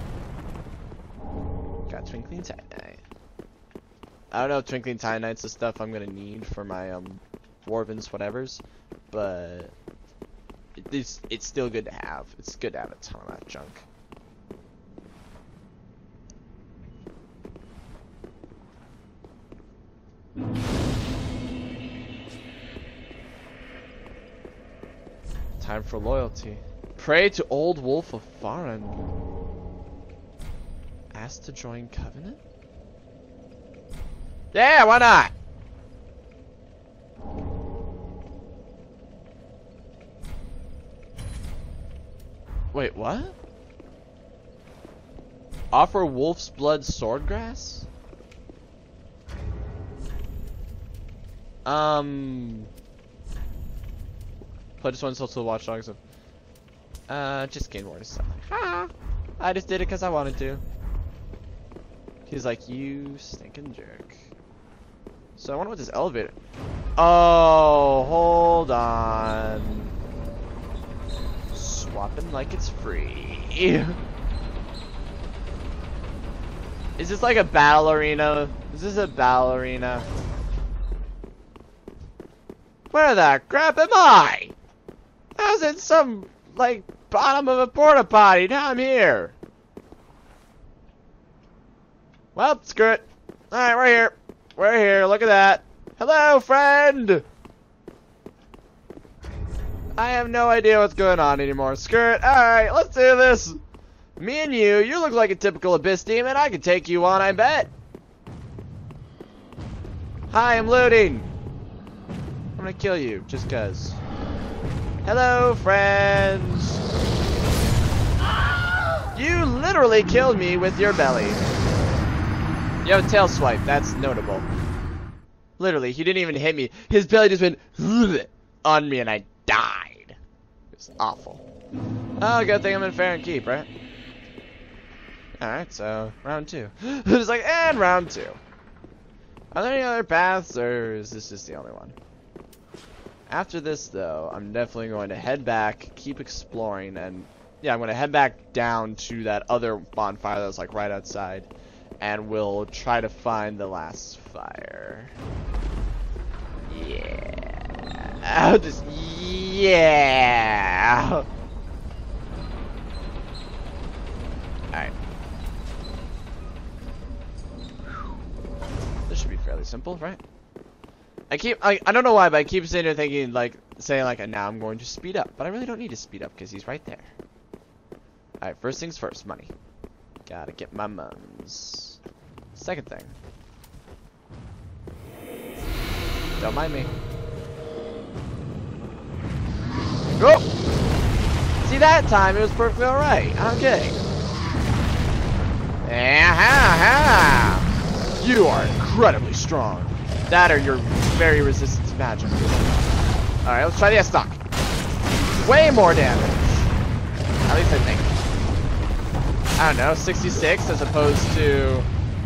Got twinkling titanite. I don't know if twinkling titanite's the stuff I'm gonna need for my um dwarven's whatevers, but it's it's still good to have. It's good to have a ton of that junk. Time for loyalty. Pray to Old Wolf of Farron. Asked to join Covenant? Yeah, why not? Wait, what? Offer Wolf's Blood Swordgrass? Um... Play this one so to watch dogs of... Uh, just gain more stuff. Ha! I just did it because I wanted to. He's like, you stinking jerk. So I wonder what this elevator... Oh, hold on. Swapping like it's free. Is this like a battle arena? Is this a battle arena? Where the crap am I? I was in some, like, bottom of a porta potty. Now I'm here. Well, screw it. Alright, we're here. We're here. Look at that. Hello, friend. I have no idea what's going on anymore. Screw it. Alright, let's do this. Me and you, you look like a typical abyss demon. I can take you on, I bet. Hi, I'm looting. I'm gonna kill you, just cuz. Hello, friends. You literally killed me with your belly. You have a tail swipe, that's notable. Literally, he didn't even hit me. His belly just went on me and I died. It's awful. Oh, good thing I'm in Farron Keep, right? Alright, so round two. It's like, and round two. Are there any other paths, or is this just the only one? After this, though, I'm definitely going to head back, keep exploring, and yeah, I'm going to head back down to that other bonfire that was like right outside, and we'll try to find the last fire. Yeah. I'll just, yeah. Alright. This should be fairly simple, right? I keep, I, I don't know why, but I keep sitting there thinking, like, saying, like, now I'm going to speed up. But I really don't need to speed up, because he's right there. Alright, first things first, money. Gotta get my mums. Second thing. Don't mind me. Go! See, that time it was perfectly alright. I'm kidding. Yeah, ha, ha. You are incredibly strong. That or you're very resistant to magic. Alright, let's try the S-Stock. Way more damage. At least I think. I don't know, sixty-six as opposed to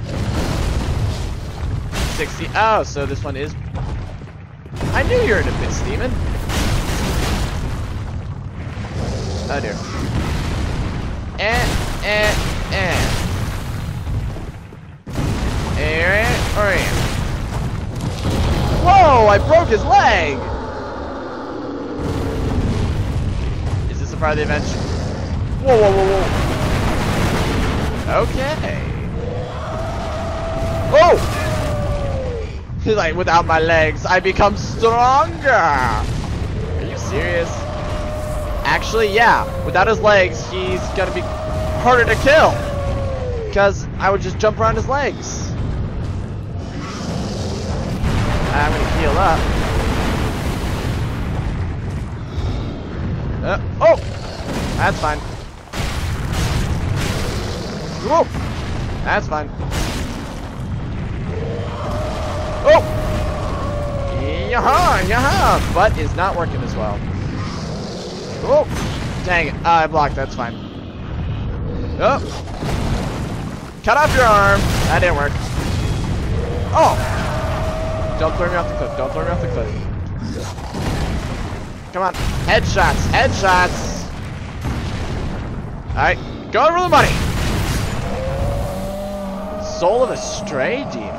sixty. Oh, so this one is... I knew you were an Abyss Demon. Oh dear. Eh, eh, eh. Eh, eh, eh. Whoa, I broke his leg! Is this a part of the adventure? Whoa, whoa, whoa, whoa. Okay. Oh! He's like, without my legs, I become stronger! Are you serious? Actually, yeah. Without his legs, he's gonna be harder to kill. Because I would just jump around his legs. I'm gonna heal up. Uh, oh! That's fine. Whoa! That's fine. Oh! Yaha! Yaha! But is not working as well. Oh! Dang it. Uh, I blocked. That's fine. Oh! Cut off your arm. That didn't work. Oh! Don't throw me off the cliff. Don't throw me off the cliff. Come on. Headshots. Headshots. Alright. Going for the money. Soul of a Stray Demon.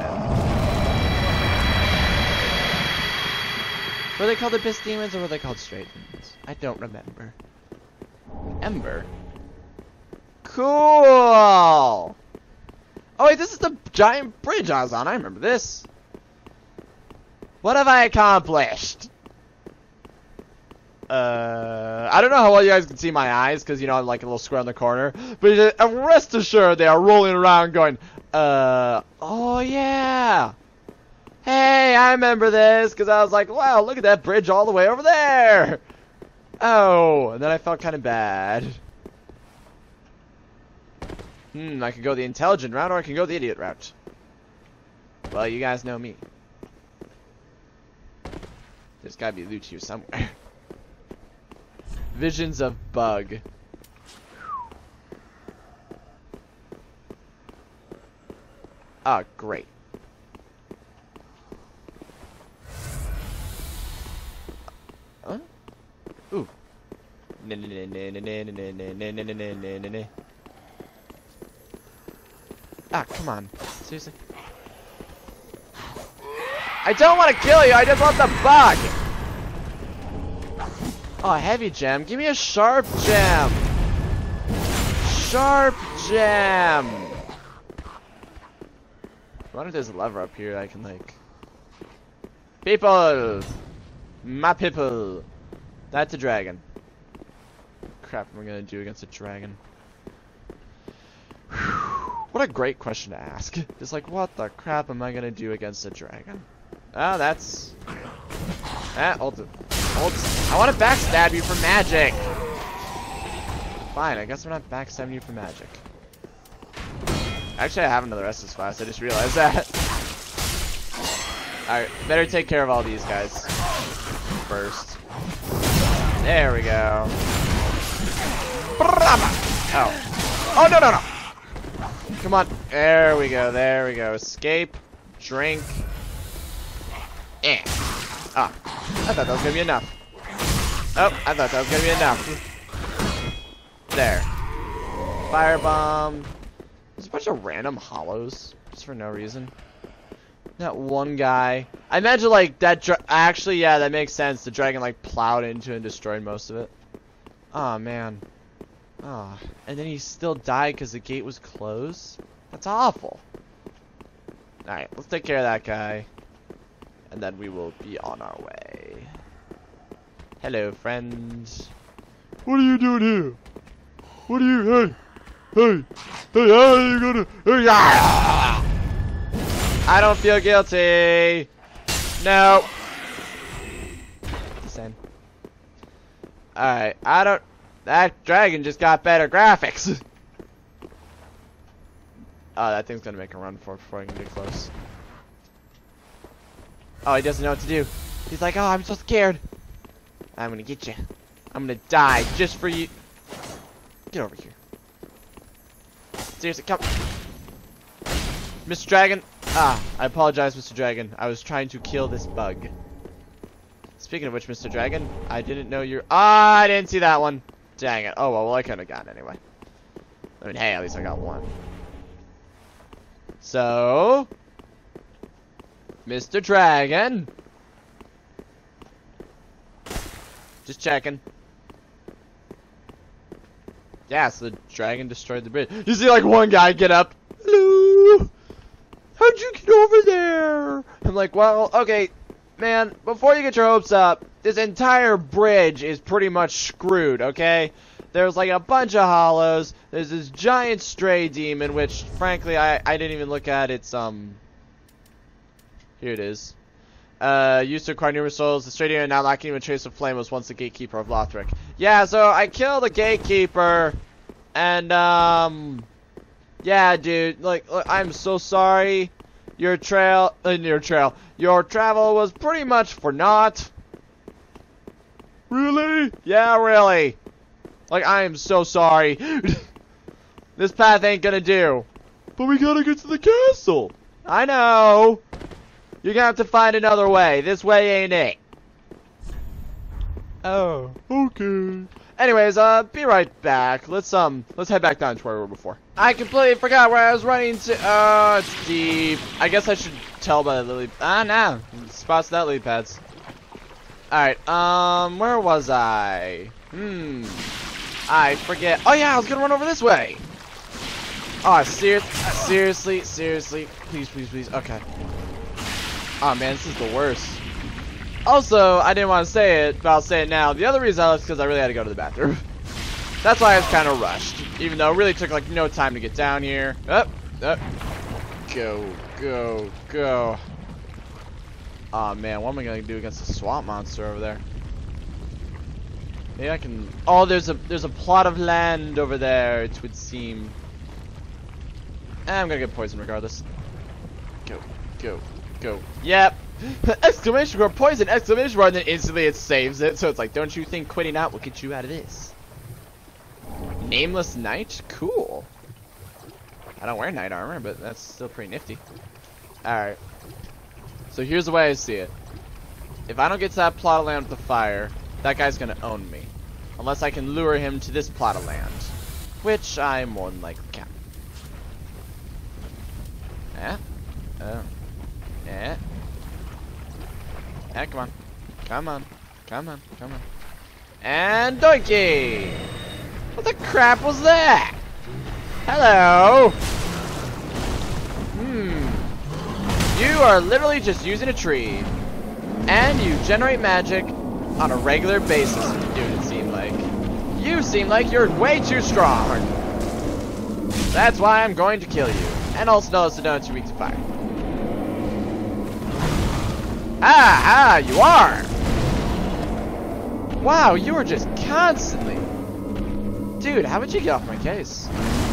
Were they called Abyss Demons or were they called Stray Demons? I don't remember. Ember. Cool. Oh wait, this is the giant bridge I was on. I remember this. What have I accomplished? Uh, I don't know how well you guys can see my eyes, because, you know, I'm like a little square in the corner. But uh, rest assured, they are rolling around going, uh, oh yeah. Hey, I remember this, because I was like, wow, look at that bridge all the way over there. Oh, and then I felt kind of bad. Hmm, I could go the intelligent route, or I can go the idiot route. Well, you guys know me. There's gotta be loot here somewhere. Visions of Bug. Ah, great. Huh? Ooh. Ah, come on. Seriously? I don't want to kill you, I just want the bug! Oh, heavy gem. Give me a sharp gem. Sharp gem. I wonder if there's a lever up here I can, like... People! My people! That's a dragon. Crap, what am I gonna do against a dragon? What a great question to ask. Just like, what the crap am I gonna do against a dragon? Oh, that's... Ah, hold it. Hold it. I want to backstab you for magic! Fine, I guess I'm not backstabbing you for magic. Actually, I have another Estus class, I just realized that. Alright, better take care of all these guys first. There we go. Oh. Oh, no, no, no! Come on. There we go, there we go. Escape. Drink. Eh. Ah. I thought that was gonna be enough. Oh, I thought that was gonna be enough. There. Firebomb. There's a bunch of random hollows. Just for no reason. That one guy. I imagine like that dra- actually, yeah, that makes sense. The dragon like plowed into and destroyed most of it. Oh man. Ah, oh. And then he still died because the gate was closed? That's awful. Alright, let's take care of that guy. And then we will be on our way. Hello, friends. What are you doing here? What are you, hey, hey, hey, how are you gonna, hey, ah! I don't feel guilty. No. Same. Alright, I don't, that dragon just got better graphics. Uh, that thing's gonna make a run for it before I can get close. Oh, he doesn't know what to do. He's like, oh, I'm so scared. I'm gonna get you. I'm gonna die just for you. Get over here. Seriously, come. Mister Dragon. Ah, I apologize, Mister Dragon. I was trying to kill this bug. Speaking of which, Mister Dragon, I didn't know you're. Ah, I didn't see that one. Dang it. Oh, well, well I could have gotten it anyway. I mean, hey, at least I got one. So, Mister Dragon. Just checking. Yeah, so the dragon destroyed the bridge. You see, like, one guy get up. Hello? How'd you get over there? I'm like, well, okay, man, before you get your hopes up, this entire bridge is pretty much screwed, okay? There's like a bunch of hollows. There's this giant stray demon, which, frankly, I, I didn't even look at. It's, um... Here it is. Uh, used to acquire numerous souls. The stray demon, now lacking even a trace of flame, was once the gatekeeper of Lothric. Yeah, so I killed the gatekeeper. And, um... yeah, dude. Like, look, I'm so sorry. Your trail... Uh, your trail. Your travel was pretty much for naught. Really? Yeah, really. Like, I am so sorry. This path ain't gonna do. But we gotta get to the castle. I know. You're gonna have to find another way. This way ain't it. Oh, okay. Anyways, uh, be right back. Let's, um, let's head back down to where we were before. I completely forgot where I was running to. Oh, it's deep. I guess I should tell by the lily. Ah, no. Spots that lily pads. Alright, um, where was I? Hmm. I forget. Oh yeah, I was gonna run over this way. Oh, ser seriously, seriously, please, please, please. Okay. Oh man, this is the worst. Also, I didn't want to say it, but I'll say it now. The other reason I left is because I really had to go to the bathroom. That's why I was kind of rushed, even though it really took like no time to get down here. Up, up. Go, go, go. Oh man, what am I gonna do against the swamp monster over there? Maybe I can. Oh, there's a there's a plot of land over there. It would seem. Eh, I'm gonna get poisoned regardless. Go, go, go. Yep. Exclamation mark! Poison! Exclamation mark! And then instantly it saves it. So it's like, don't you think quitting out will get you out of this? Nameless Knight? Cool. I don't wear knight armor, but that's still pretty nifty. All right. So here's the way I see it. If I don't get to that plot of land with the fire, that guy's gonna own me. Unless I can lure him to this plot of land. Which I more than likely can. Eh? Oh. Eh? Eh, come on. Come on. Come on. Come on. And donkey! What the crap was that? Hello! Hmm. You are literally just using a tree. And you generate magic on a regular basis, dude, it seemed like. You seem like you're way too strong. That's why I'm going to kill you. And also notice the donuts are weak to fire. Ah, ah, you are! Wow, you were just constantly... Dude, how would you get off my case?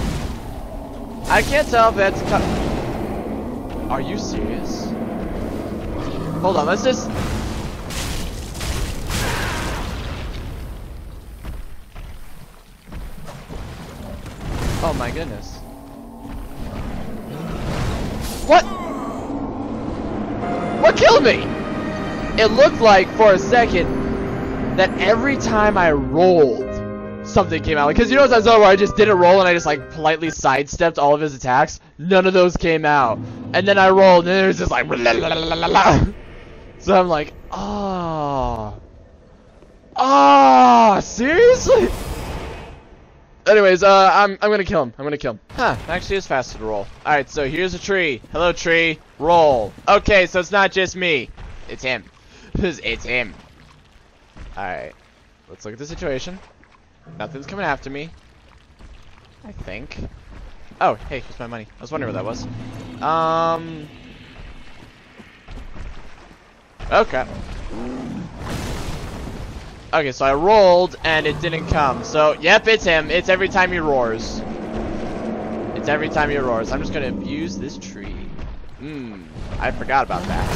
I can't tell if that's... Are you serious? Hold on, let's just... Oh my goodness. What? What killed me? It looked like for a second that every time I rolled, something came out. Because you know what I was over, I just didn't roll and I just like politely sidestepped all of his attacks. None of those came out. And then I rolled and it was just like... So I'm like, oh. Oh, seriously? Anyways, uh, I'm, I'm gonna kill him. I'm gonna kill him. Huh, actually it's faster to roll. Alright, so here's a tree. Hello, tree. Roll. Okay, so it's not just me. It's him. It's him. Alright. Let's look at the situation. Nothing's coming after me. I think. Oh, hey, here's my money. I was wondering what that was. Um... Okay. Okay, so I rolled and it didn't come. So, yep, it's him. It's every time he roars. It's every time he roars. I'm just gonna abuse this tree. Hmm, I forgot about that.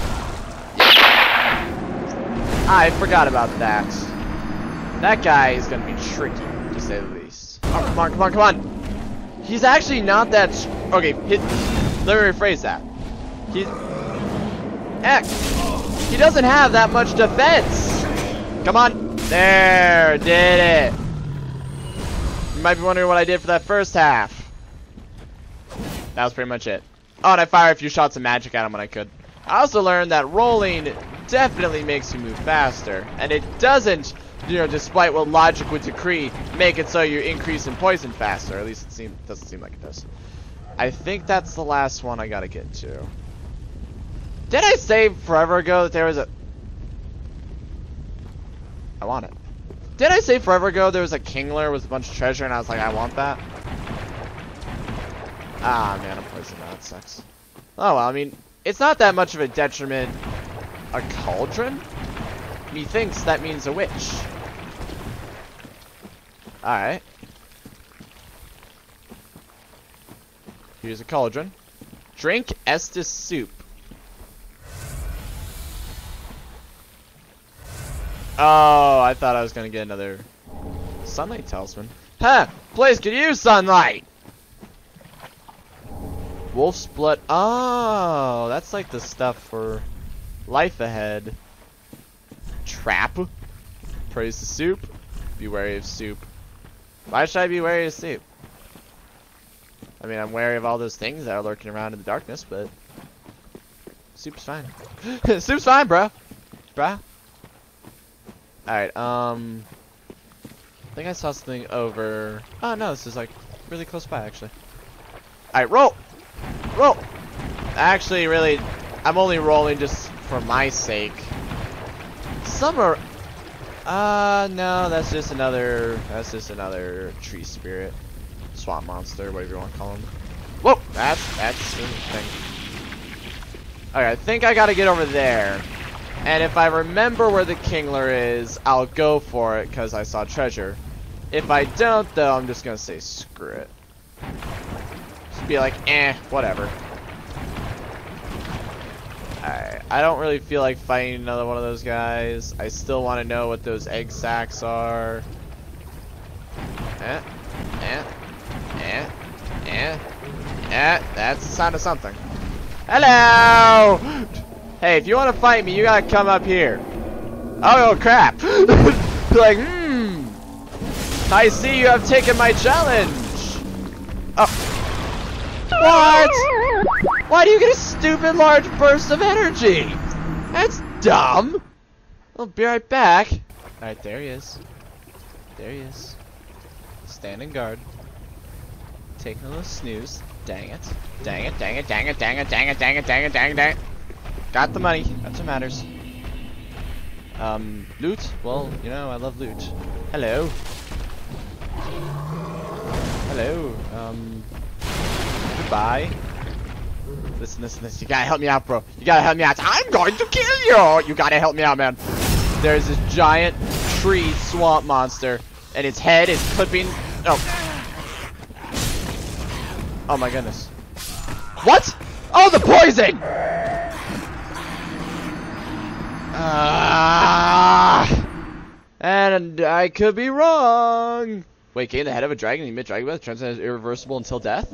I forgot about that. That guy is gonna be tricky, to say the least. Oh, come on, come on, come on! He's actually not that... Okay, hit... Let me rephrase that. He's... Heck! He doesn't have that much defense! Come on! There! Did it! You might be wondering what I did for that first half. That was pretty much it. Oh, and I fired a few shots of magic at him when I could. I also learned that rolling definitely makes you move faster. And it doesn't, you know, despite what logic would decree, make it so you increase in poison faster. At least it seem, doesn't seem like it does. I think that's the last one I gotta get to. Did I say forever ago that there was a... I want it. Did I say forever ago there was a Kingler with a bunch of treasure and I was like, I want that? Ah, man, I'm poisoned now. That sucks. Oh, well, I mean, it's not that much of a detriment. A cauldron? Methinks that means a witch. Alright. Here's a cauldron. Drink Estus soup. Oh, I thought I was gonna get another sunlight talisman. Huh! Place could use sunlight! Wolf's blood. Oh, that's like the stuff for life ahead. Trap. Praise the soup. Be wary of soup. Why should I be wary of soup? I mean, I'm wary of all those things that are lurking around in the darkness, but soup's fine. Soup's fine, bro. Bruh. Alright, um... I think I saw something over... Oh, no, this is, like, really close by, actually. Alright, roll! Roll! Actually, really, I'm only rolling just for my sake. Some are... Uh, no, that's just another... That's just another tree spirit. Swamp monster, whatever you want to call him. Whoa! That's... That's the thing. Alright, I think I gotta get over there. And if I remember where the Kingler is, I'll go for it because I saw treasure. If I don't, though, I'm just gonna say screw it. Just be like, eh, whatever. Alright, I don't really feel like fighting another one of those guys. I still want to know what those egg sacs are. Eh, eh, eh, eh, eh. That's the sound of something. Hello! Hey, if you want to fight me, you gotta come up here. Oh, oh crap. Like, hmm. I see you have taken my challenge. Oh. What? Why do you get a stupid large burst of energy? That's dumb. I'll be right back. Alright, there he is. There he is. Standing guard. Taking a little snooze. Dang it. Dang it, dang it, dang it, dang it, dang it, dang it, dang it, dang it, dang it. Got the money. That's what matters. Um, loot? Well, you know, I love loot. Hello. Hello. Um, goodbye. Listen, listen, listen. You gotta help me out, bro. You gotta help me out. I'm going to kill you! You gotta help me out, man. There's this giant tree swamp monster, and its head is clipping... Oh. Oh my goodness. What? Oh, the poison! Ah, and I could be wrong. Wait, gain the head of a dragon, emit dragon breath, transcend irreversible until death?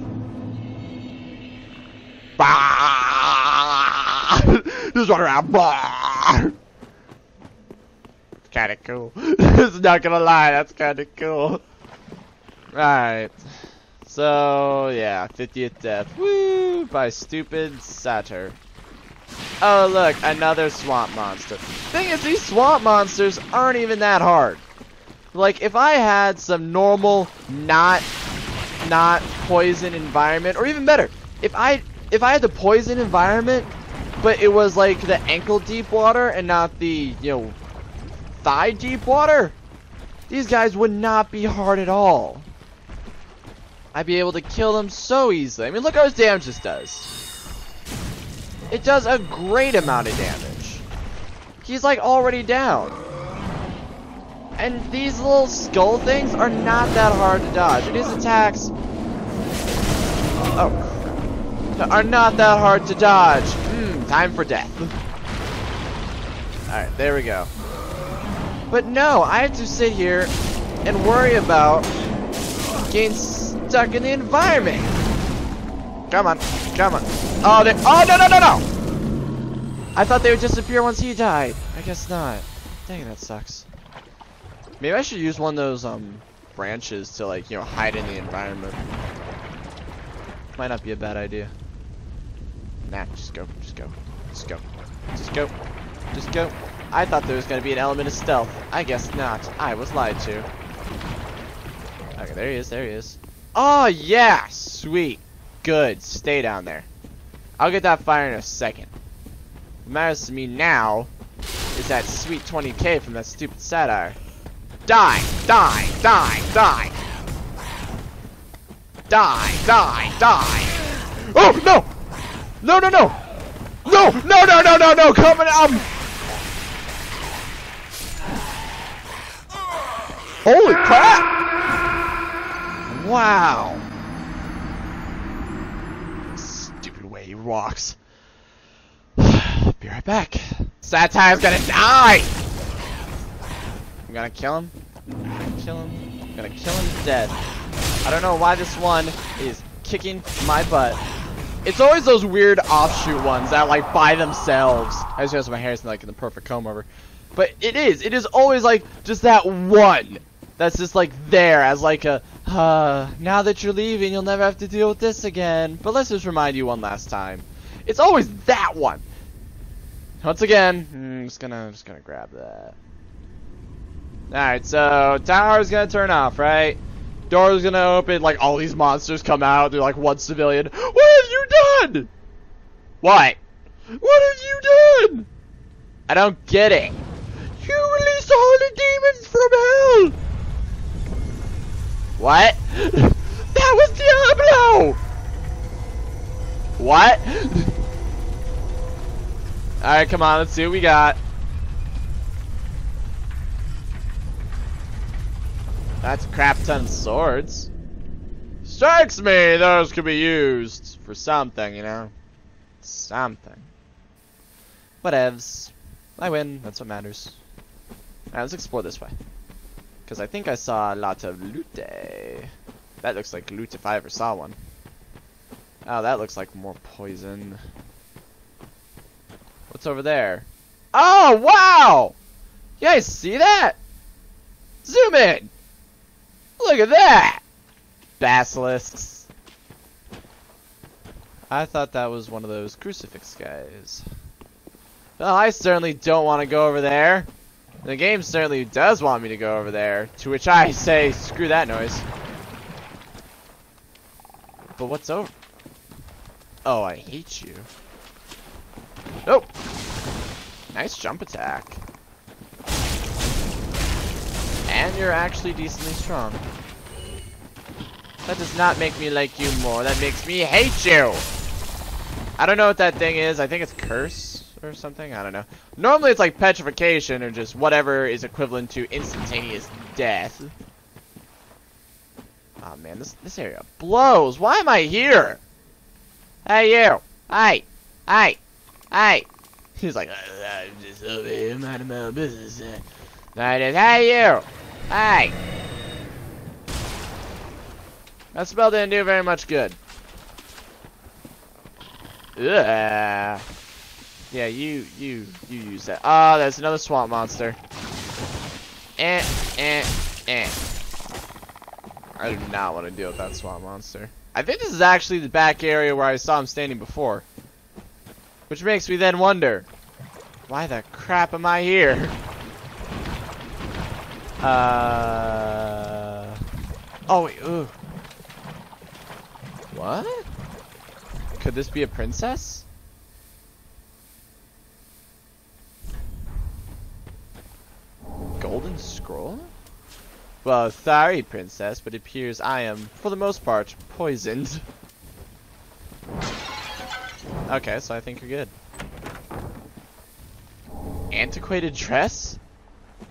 Bah! Just run around. Bah! It's kinda cool. It's not gonna lie, that's kinda cool. Alright. So, yeah, fiftieth death. Woo! By stupid satyr. Oh, look, another swamp monster. Thing is, these swamp monsters aren't even that hard. Like, if I had some normal, not, not poison environment, or even better, if I, if I had the poison environment, but it was like the ankle deep water and not the, you know, thigh deep water, these guys would not be hard at all. I'd be able to kill them so easily. I mean, look how much damage this does. It does a great amount of damage. He's like already down. And these little skull things are not that hard to dodge. And his attacks Oh, crap. Are not that hard to dodge. Hmm, time for death. Alright, there we go. But no, I have to sit here and worry about getting stuck in the environment. Come on, come on. Oh, they, oh no, no, no, no! I thought they would disappear once he died. I guess not. Dang, that sucks. Maybe I should use one of those um branches to, like, you know, hide in the environment. Might not be a bad idea. Nah, just go, just go, just go, just go, just go. I thought there was gonna be an element of stealth. I guess not. I was lied to. Okay, there he is, there he is. Oh yeah, sweet, good. Stay down there. I'll get that fire in a second. What matters to me now is that sweet twenty K from that stupid satire. Die, die, die, die. Die, die, die. Oh, no! No, no, no! No, no, no, no, no, no! Coming, um... Holy crap! Wow. Stupid way he walks. Be right back. Satire's gonna die! I'm gonna kill him. I'm gonna kill him. I'm gonna kill him dead. I don't know why this one is kicking my butt. It's always those weird offshoot ones that, like, by themselves. I just noticed my hair's like in the perfect comb over. But it is. It is always like just that one that's just like there as like a, uh, now that you're leaving, you'll never have to deal with this again. But let's just remind you one last time. It's always that one. Once again, I'm just gonna, just gonna grab that. Alright, so tower's gonna turn off, right? Door's gonna open, like all these monsters come out, they're like one civilian. What have you done? What? What have you done? I don't get it. You released all the demons from hell. What? That was Diablo! What? Alright, come on, let's see what we got. That's a crap ton of swords. Strikes me those could be used for something, you know? Something. Whatevs. I win, that's what matters. Alright, let's explore this way. Because I think I saw a lot of loot. That looks like loot if I ever saw one. Oh, that looks like more poison. What's over there? Oh, wow! You guys see that? Zoom in! Look at that! Basilisks. I thought that was one of those crucifix guys. Well, I certainly don't want to go over there. The game certainly does want me to go over there. To which I say, screw that noise. But what's over? Oh, I hate you. Nope. Nice jump attack. And you're actually decently strong. That does not make me like you more. That makes me hate you. I don't know what that thing is. I think it's curse or something. I don't know. Normally it's like petrification or just whatever is equivalent to instantaneous death. Oh man, this this area blows. Why am I here? Hey you. Hey. Hey. Hey. He's like, I'm just over here minding my own business. That is, hey you. Hey. That spell didn't do very much good. Ugh. Yeah, you, you, you use that. Ah, oh, there's another swamp monster. Eh, eh, eh. I do not want to deal with that swamp monster. I think this is actually the back area where I saw him standing before. Which makes me then wonder, why the crap am I here? Uh. Oh wait. Ooh. What? Could this be a princess? Golden scroll? Well, sorry, princess, but it appears I am, for the most part, poisoned. Okay, so I think you're good. Antiquated dress?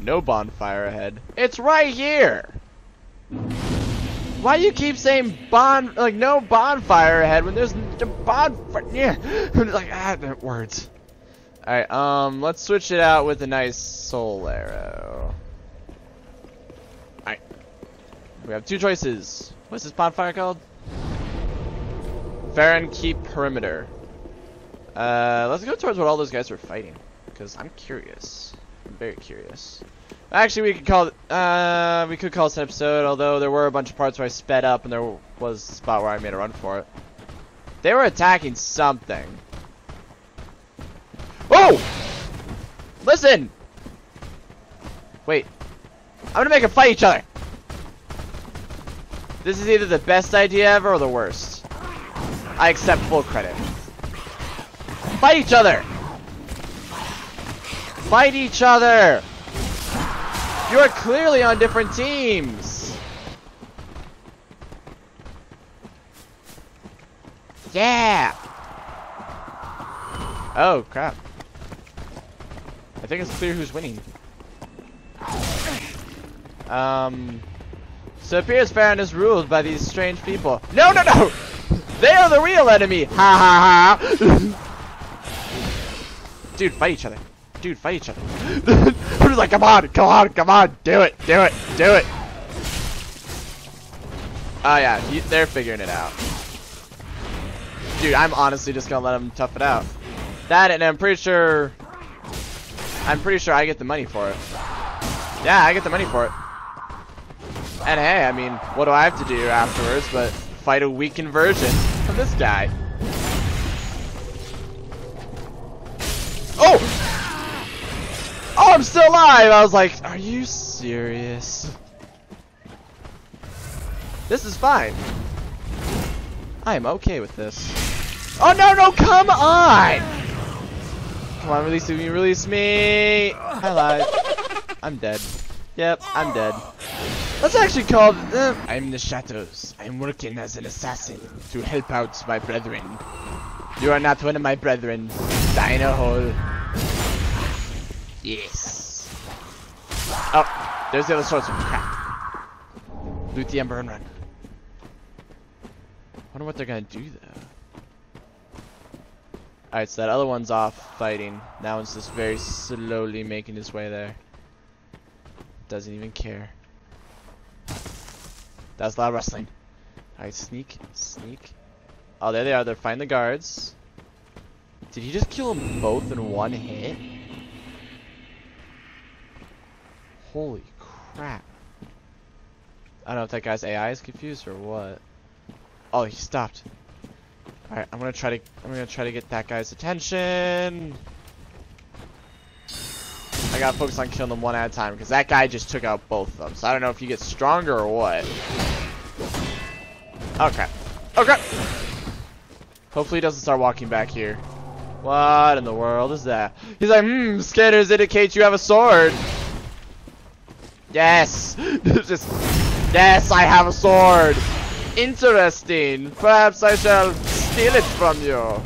No bonfire ahead. It's right here. Why you keep saying bon like no bonfire ahead when there's the bonfire? Yeah, like ah, words. All right, um, let's switch it out with a nice soul arrow. All right, we have two choices. What's this bonfire called? Farron Keep Perimeter. Uh, let's go towards what all those guys were fighting, because I'm curious. I'm very curious. Actually, we could call it, uh, we could call this an episode, although there were a bunch of parts where I sped up and there was a spot where I made a run for it. They were attacking something. Oh! Listen! Wait. I'm gonna make them fight each other. This is either the best idea ever or the worst. I accept full credit. Fight each other! Fight each other! You are clearly on different teams. Yeah. Oh crap. I think it's clear who's winning. Um. So it appears Farron is ruled by these strange people. No, no, no! They are the real enemy. Ha ha ha! Dude, fight each other. Dude, fight each other. Who's like, come on, come on, come on, do it, do it, do it. Oh yeah, he, they're figuring it out. Dude, I'm honestly just gonna let them tough it out. That, and I'm pretty sure, I'm pretty sure I get the money for it. Yeah, I get the money for it. And hey, I mean, what do I have to do afterwards but fight a weakened version of this guy? Oh! Oh, I'm still alive! I was like, are you serious? This is fine. I am okay with this. Oh, no, no, come on! Come on, release me, release me! I lied. I'm dead. Yep, I'm dead. That's actually called, uh, I'm the shadows. I'm working as an assassin to help out my brethren. You are not one of my brethren. Die in a hole. Yes. Oh, there's the other swords. Crap. Loot the ember and run. Wonder what they're gonna do though. Alright, so that other one's off fighting. That one's just very slowly making his way there. Doesn't even care. That's a lot of wrestling. Alright, sneak, sneak. Oh, there they are. They're fighting the guards. Did he just kill them both in one hit? Holy crap. I don't know if that guy's A I is confused or what. Oh, he stopped. Alright, I'm gonna try to I'm gonna try to get that guy's attention. I gotta focus on killing them one at a time because that guy just took out both of them. So I don't know if he gets stronger or what. Okay. Okay. Hopefully he doesn't start walking back here. What in the world is that? He's like, hmm, scanners indicate you have a sword. Yes. Just, yes, I have a sword. Interesting. Perhaps I shall steal it from you.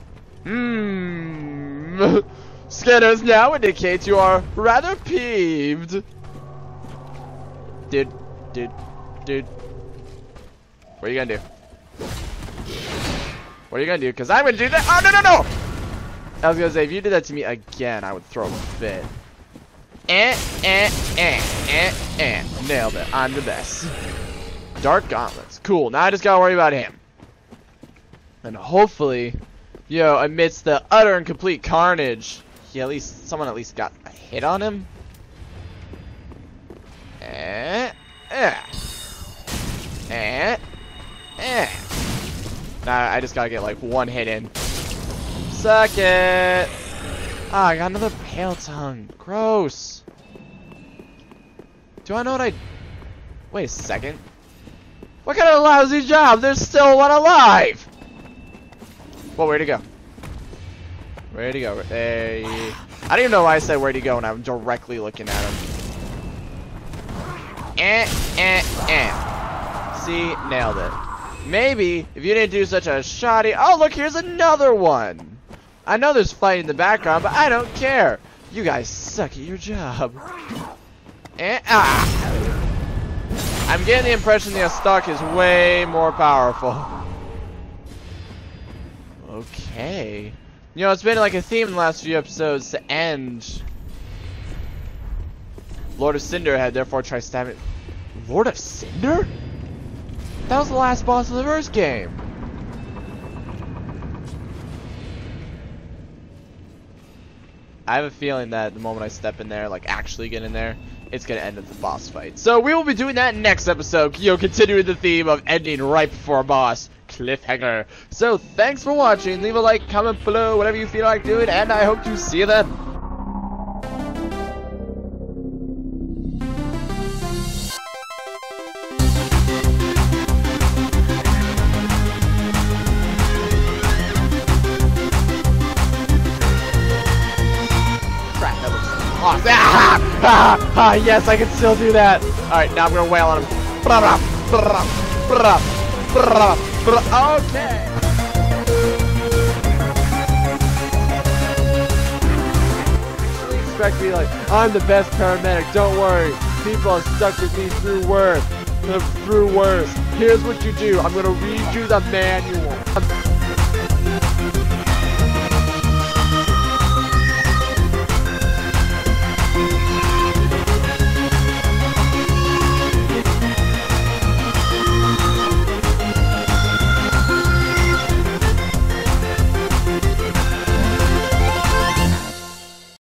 Hmm. Scanners now indicate you are rather peeved. Dude, dude, dude. What are you gonna do? What are you gonna do? Because I'm gonna do that. Oh, no, no, no! I was gonna say, if you did that to me again, I would throw a fit. Eh, eh, eh, eh, eh. Nailed it. I'm the best. Dark gauntlets. Cool. Now I just gotta worry about him. And hopefully, yo, amidst the utter and complete carnage, he at least, someone at least got a hit on him. Eh, eh. Eh, eh. Nah, I just gotta get like one hit in. Suck it. Ah, I got another pale tongue. Gross. Do I know what I... Wait a second. What kind of lousy job? There's still one alive. Well, where'd he go? Where'd he go? There he... I don't even know why I said where'd he go when I'm directly looking at him. Eh, eh, eh. See? Nailed it. Maybe, if you didn't do such a shoddy... Oh, look, here's another one. I know there's fight in the background, but I don't care. You guys suck at your job. And, ah! I'm getting the impression the stuck is way more powerful. Okay. You know, it's been like a theme in the last few episodes to end. Lord of Cinder had therefore tried stabbing. Lord of Cinder? That was the last boss of the first game. I have a feeling that the moment I step in there, like actually get in there, it's gonna end at the boss fight. So we will be doing that next episode, you know, continuing the theme of ending right before a boss. Cliffhanger. So thanks for watching. Leave a like, comment below, whatever you feel like doing, and I hope to see you then. Crap, that looks awesome. Ah, ah, ah, yes, I can still do that. Alright, now I'm gonna wail on him. Okay. Expect me like, I'm the best paramedic, don't worry. People are stuck with me through worse. Through worse. Here's what you do. I'm gonna read you the manual.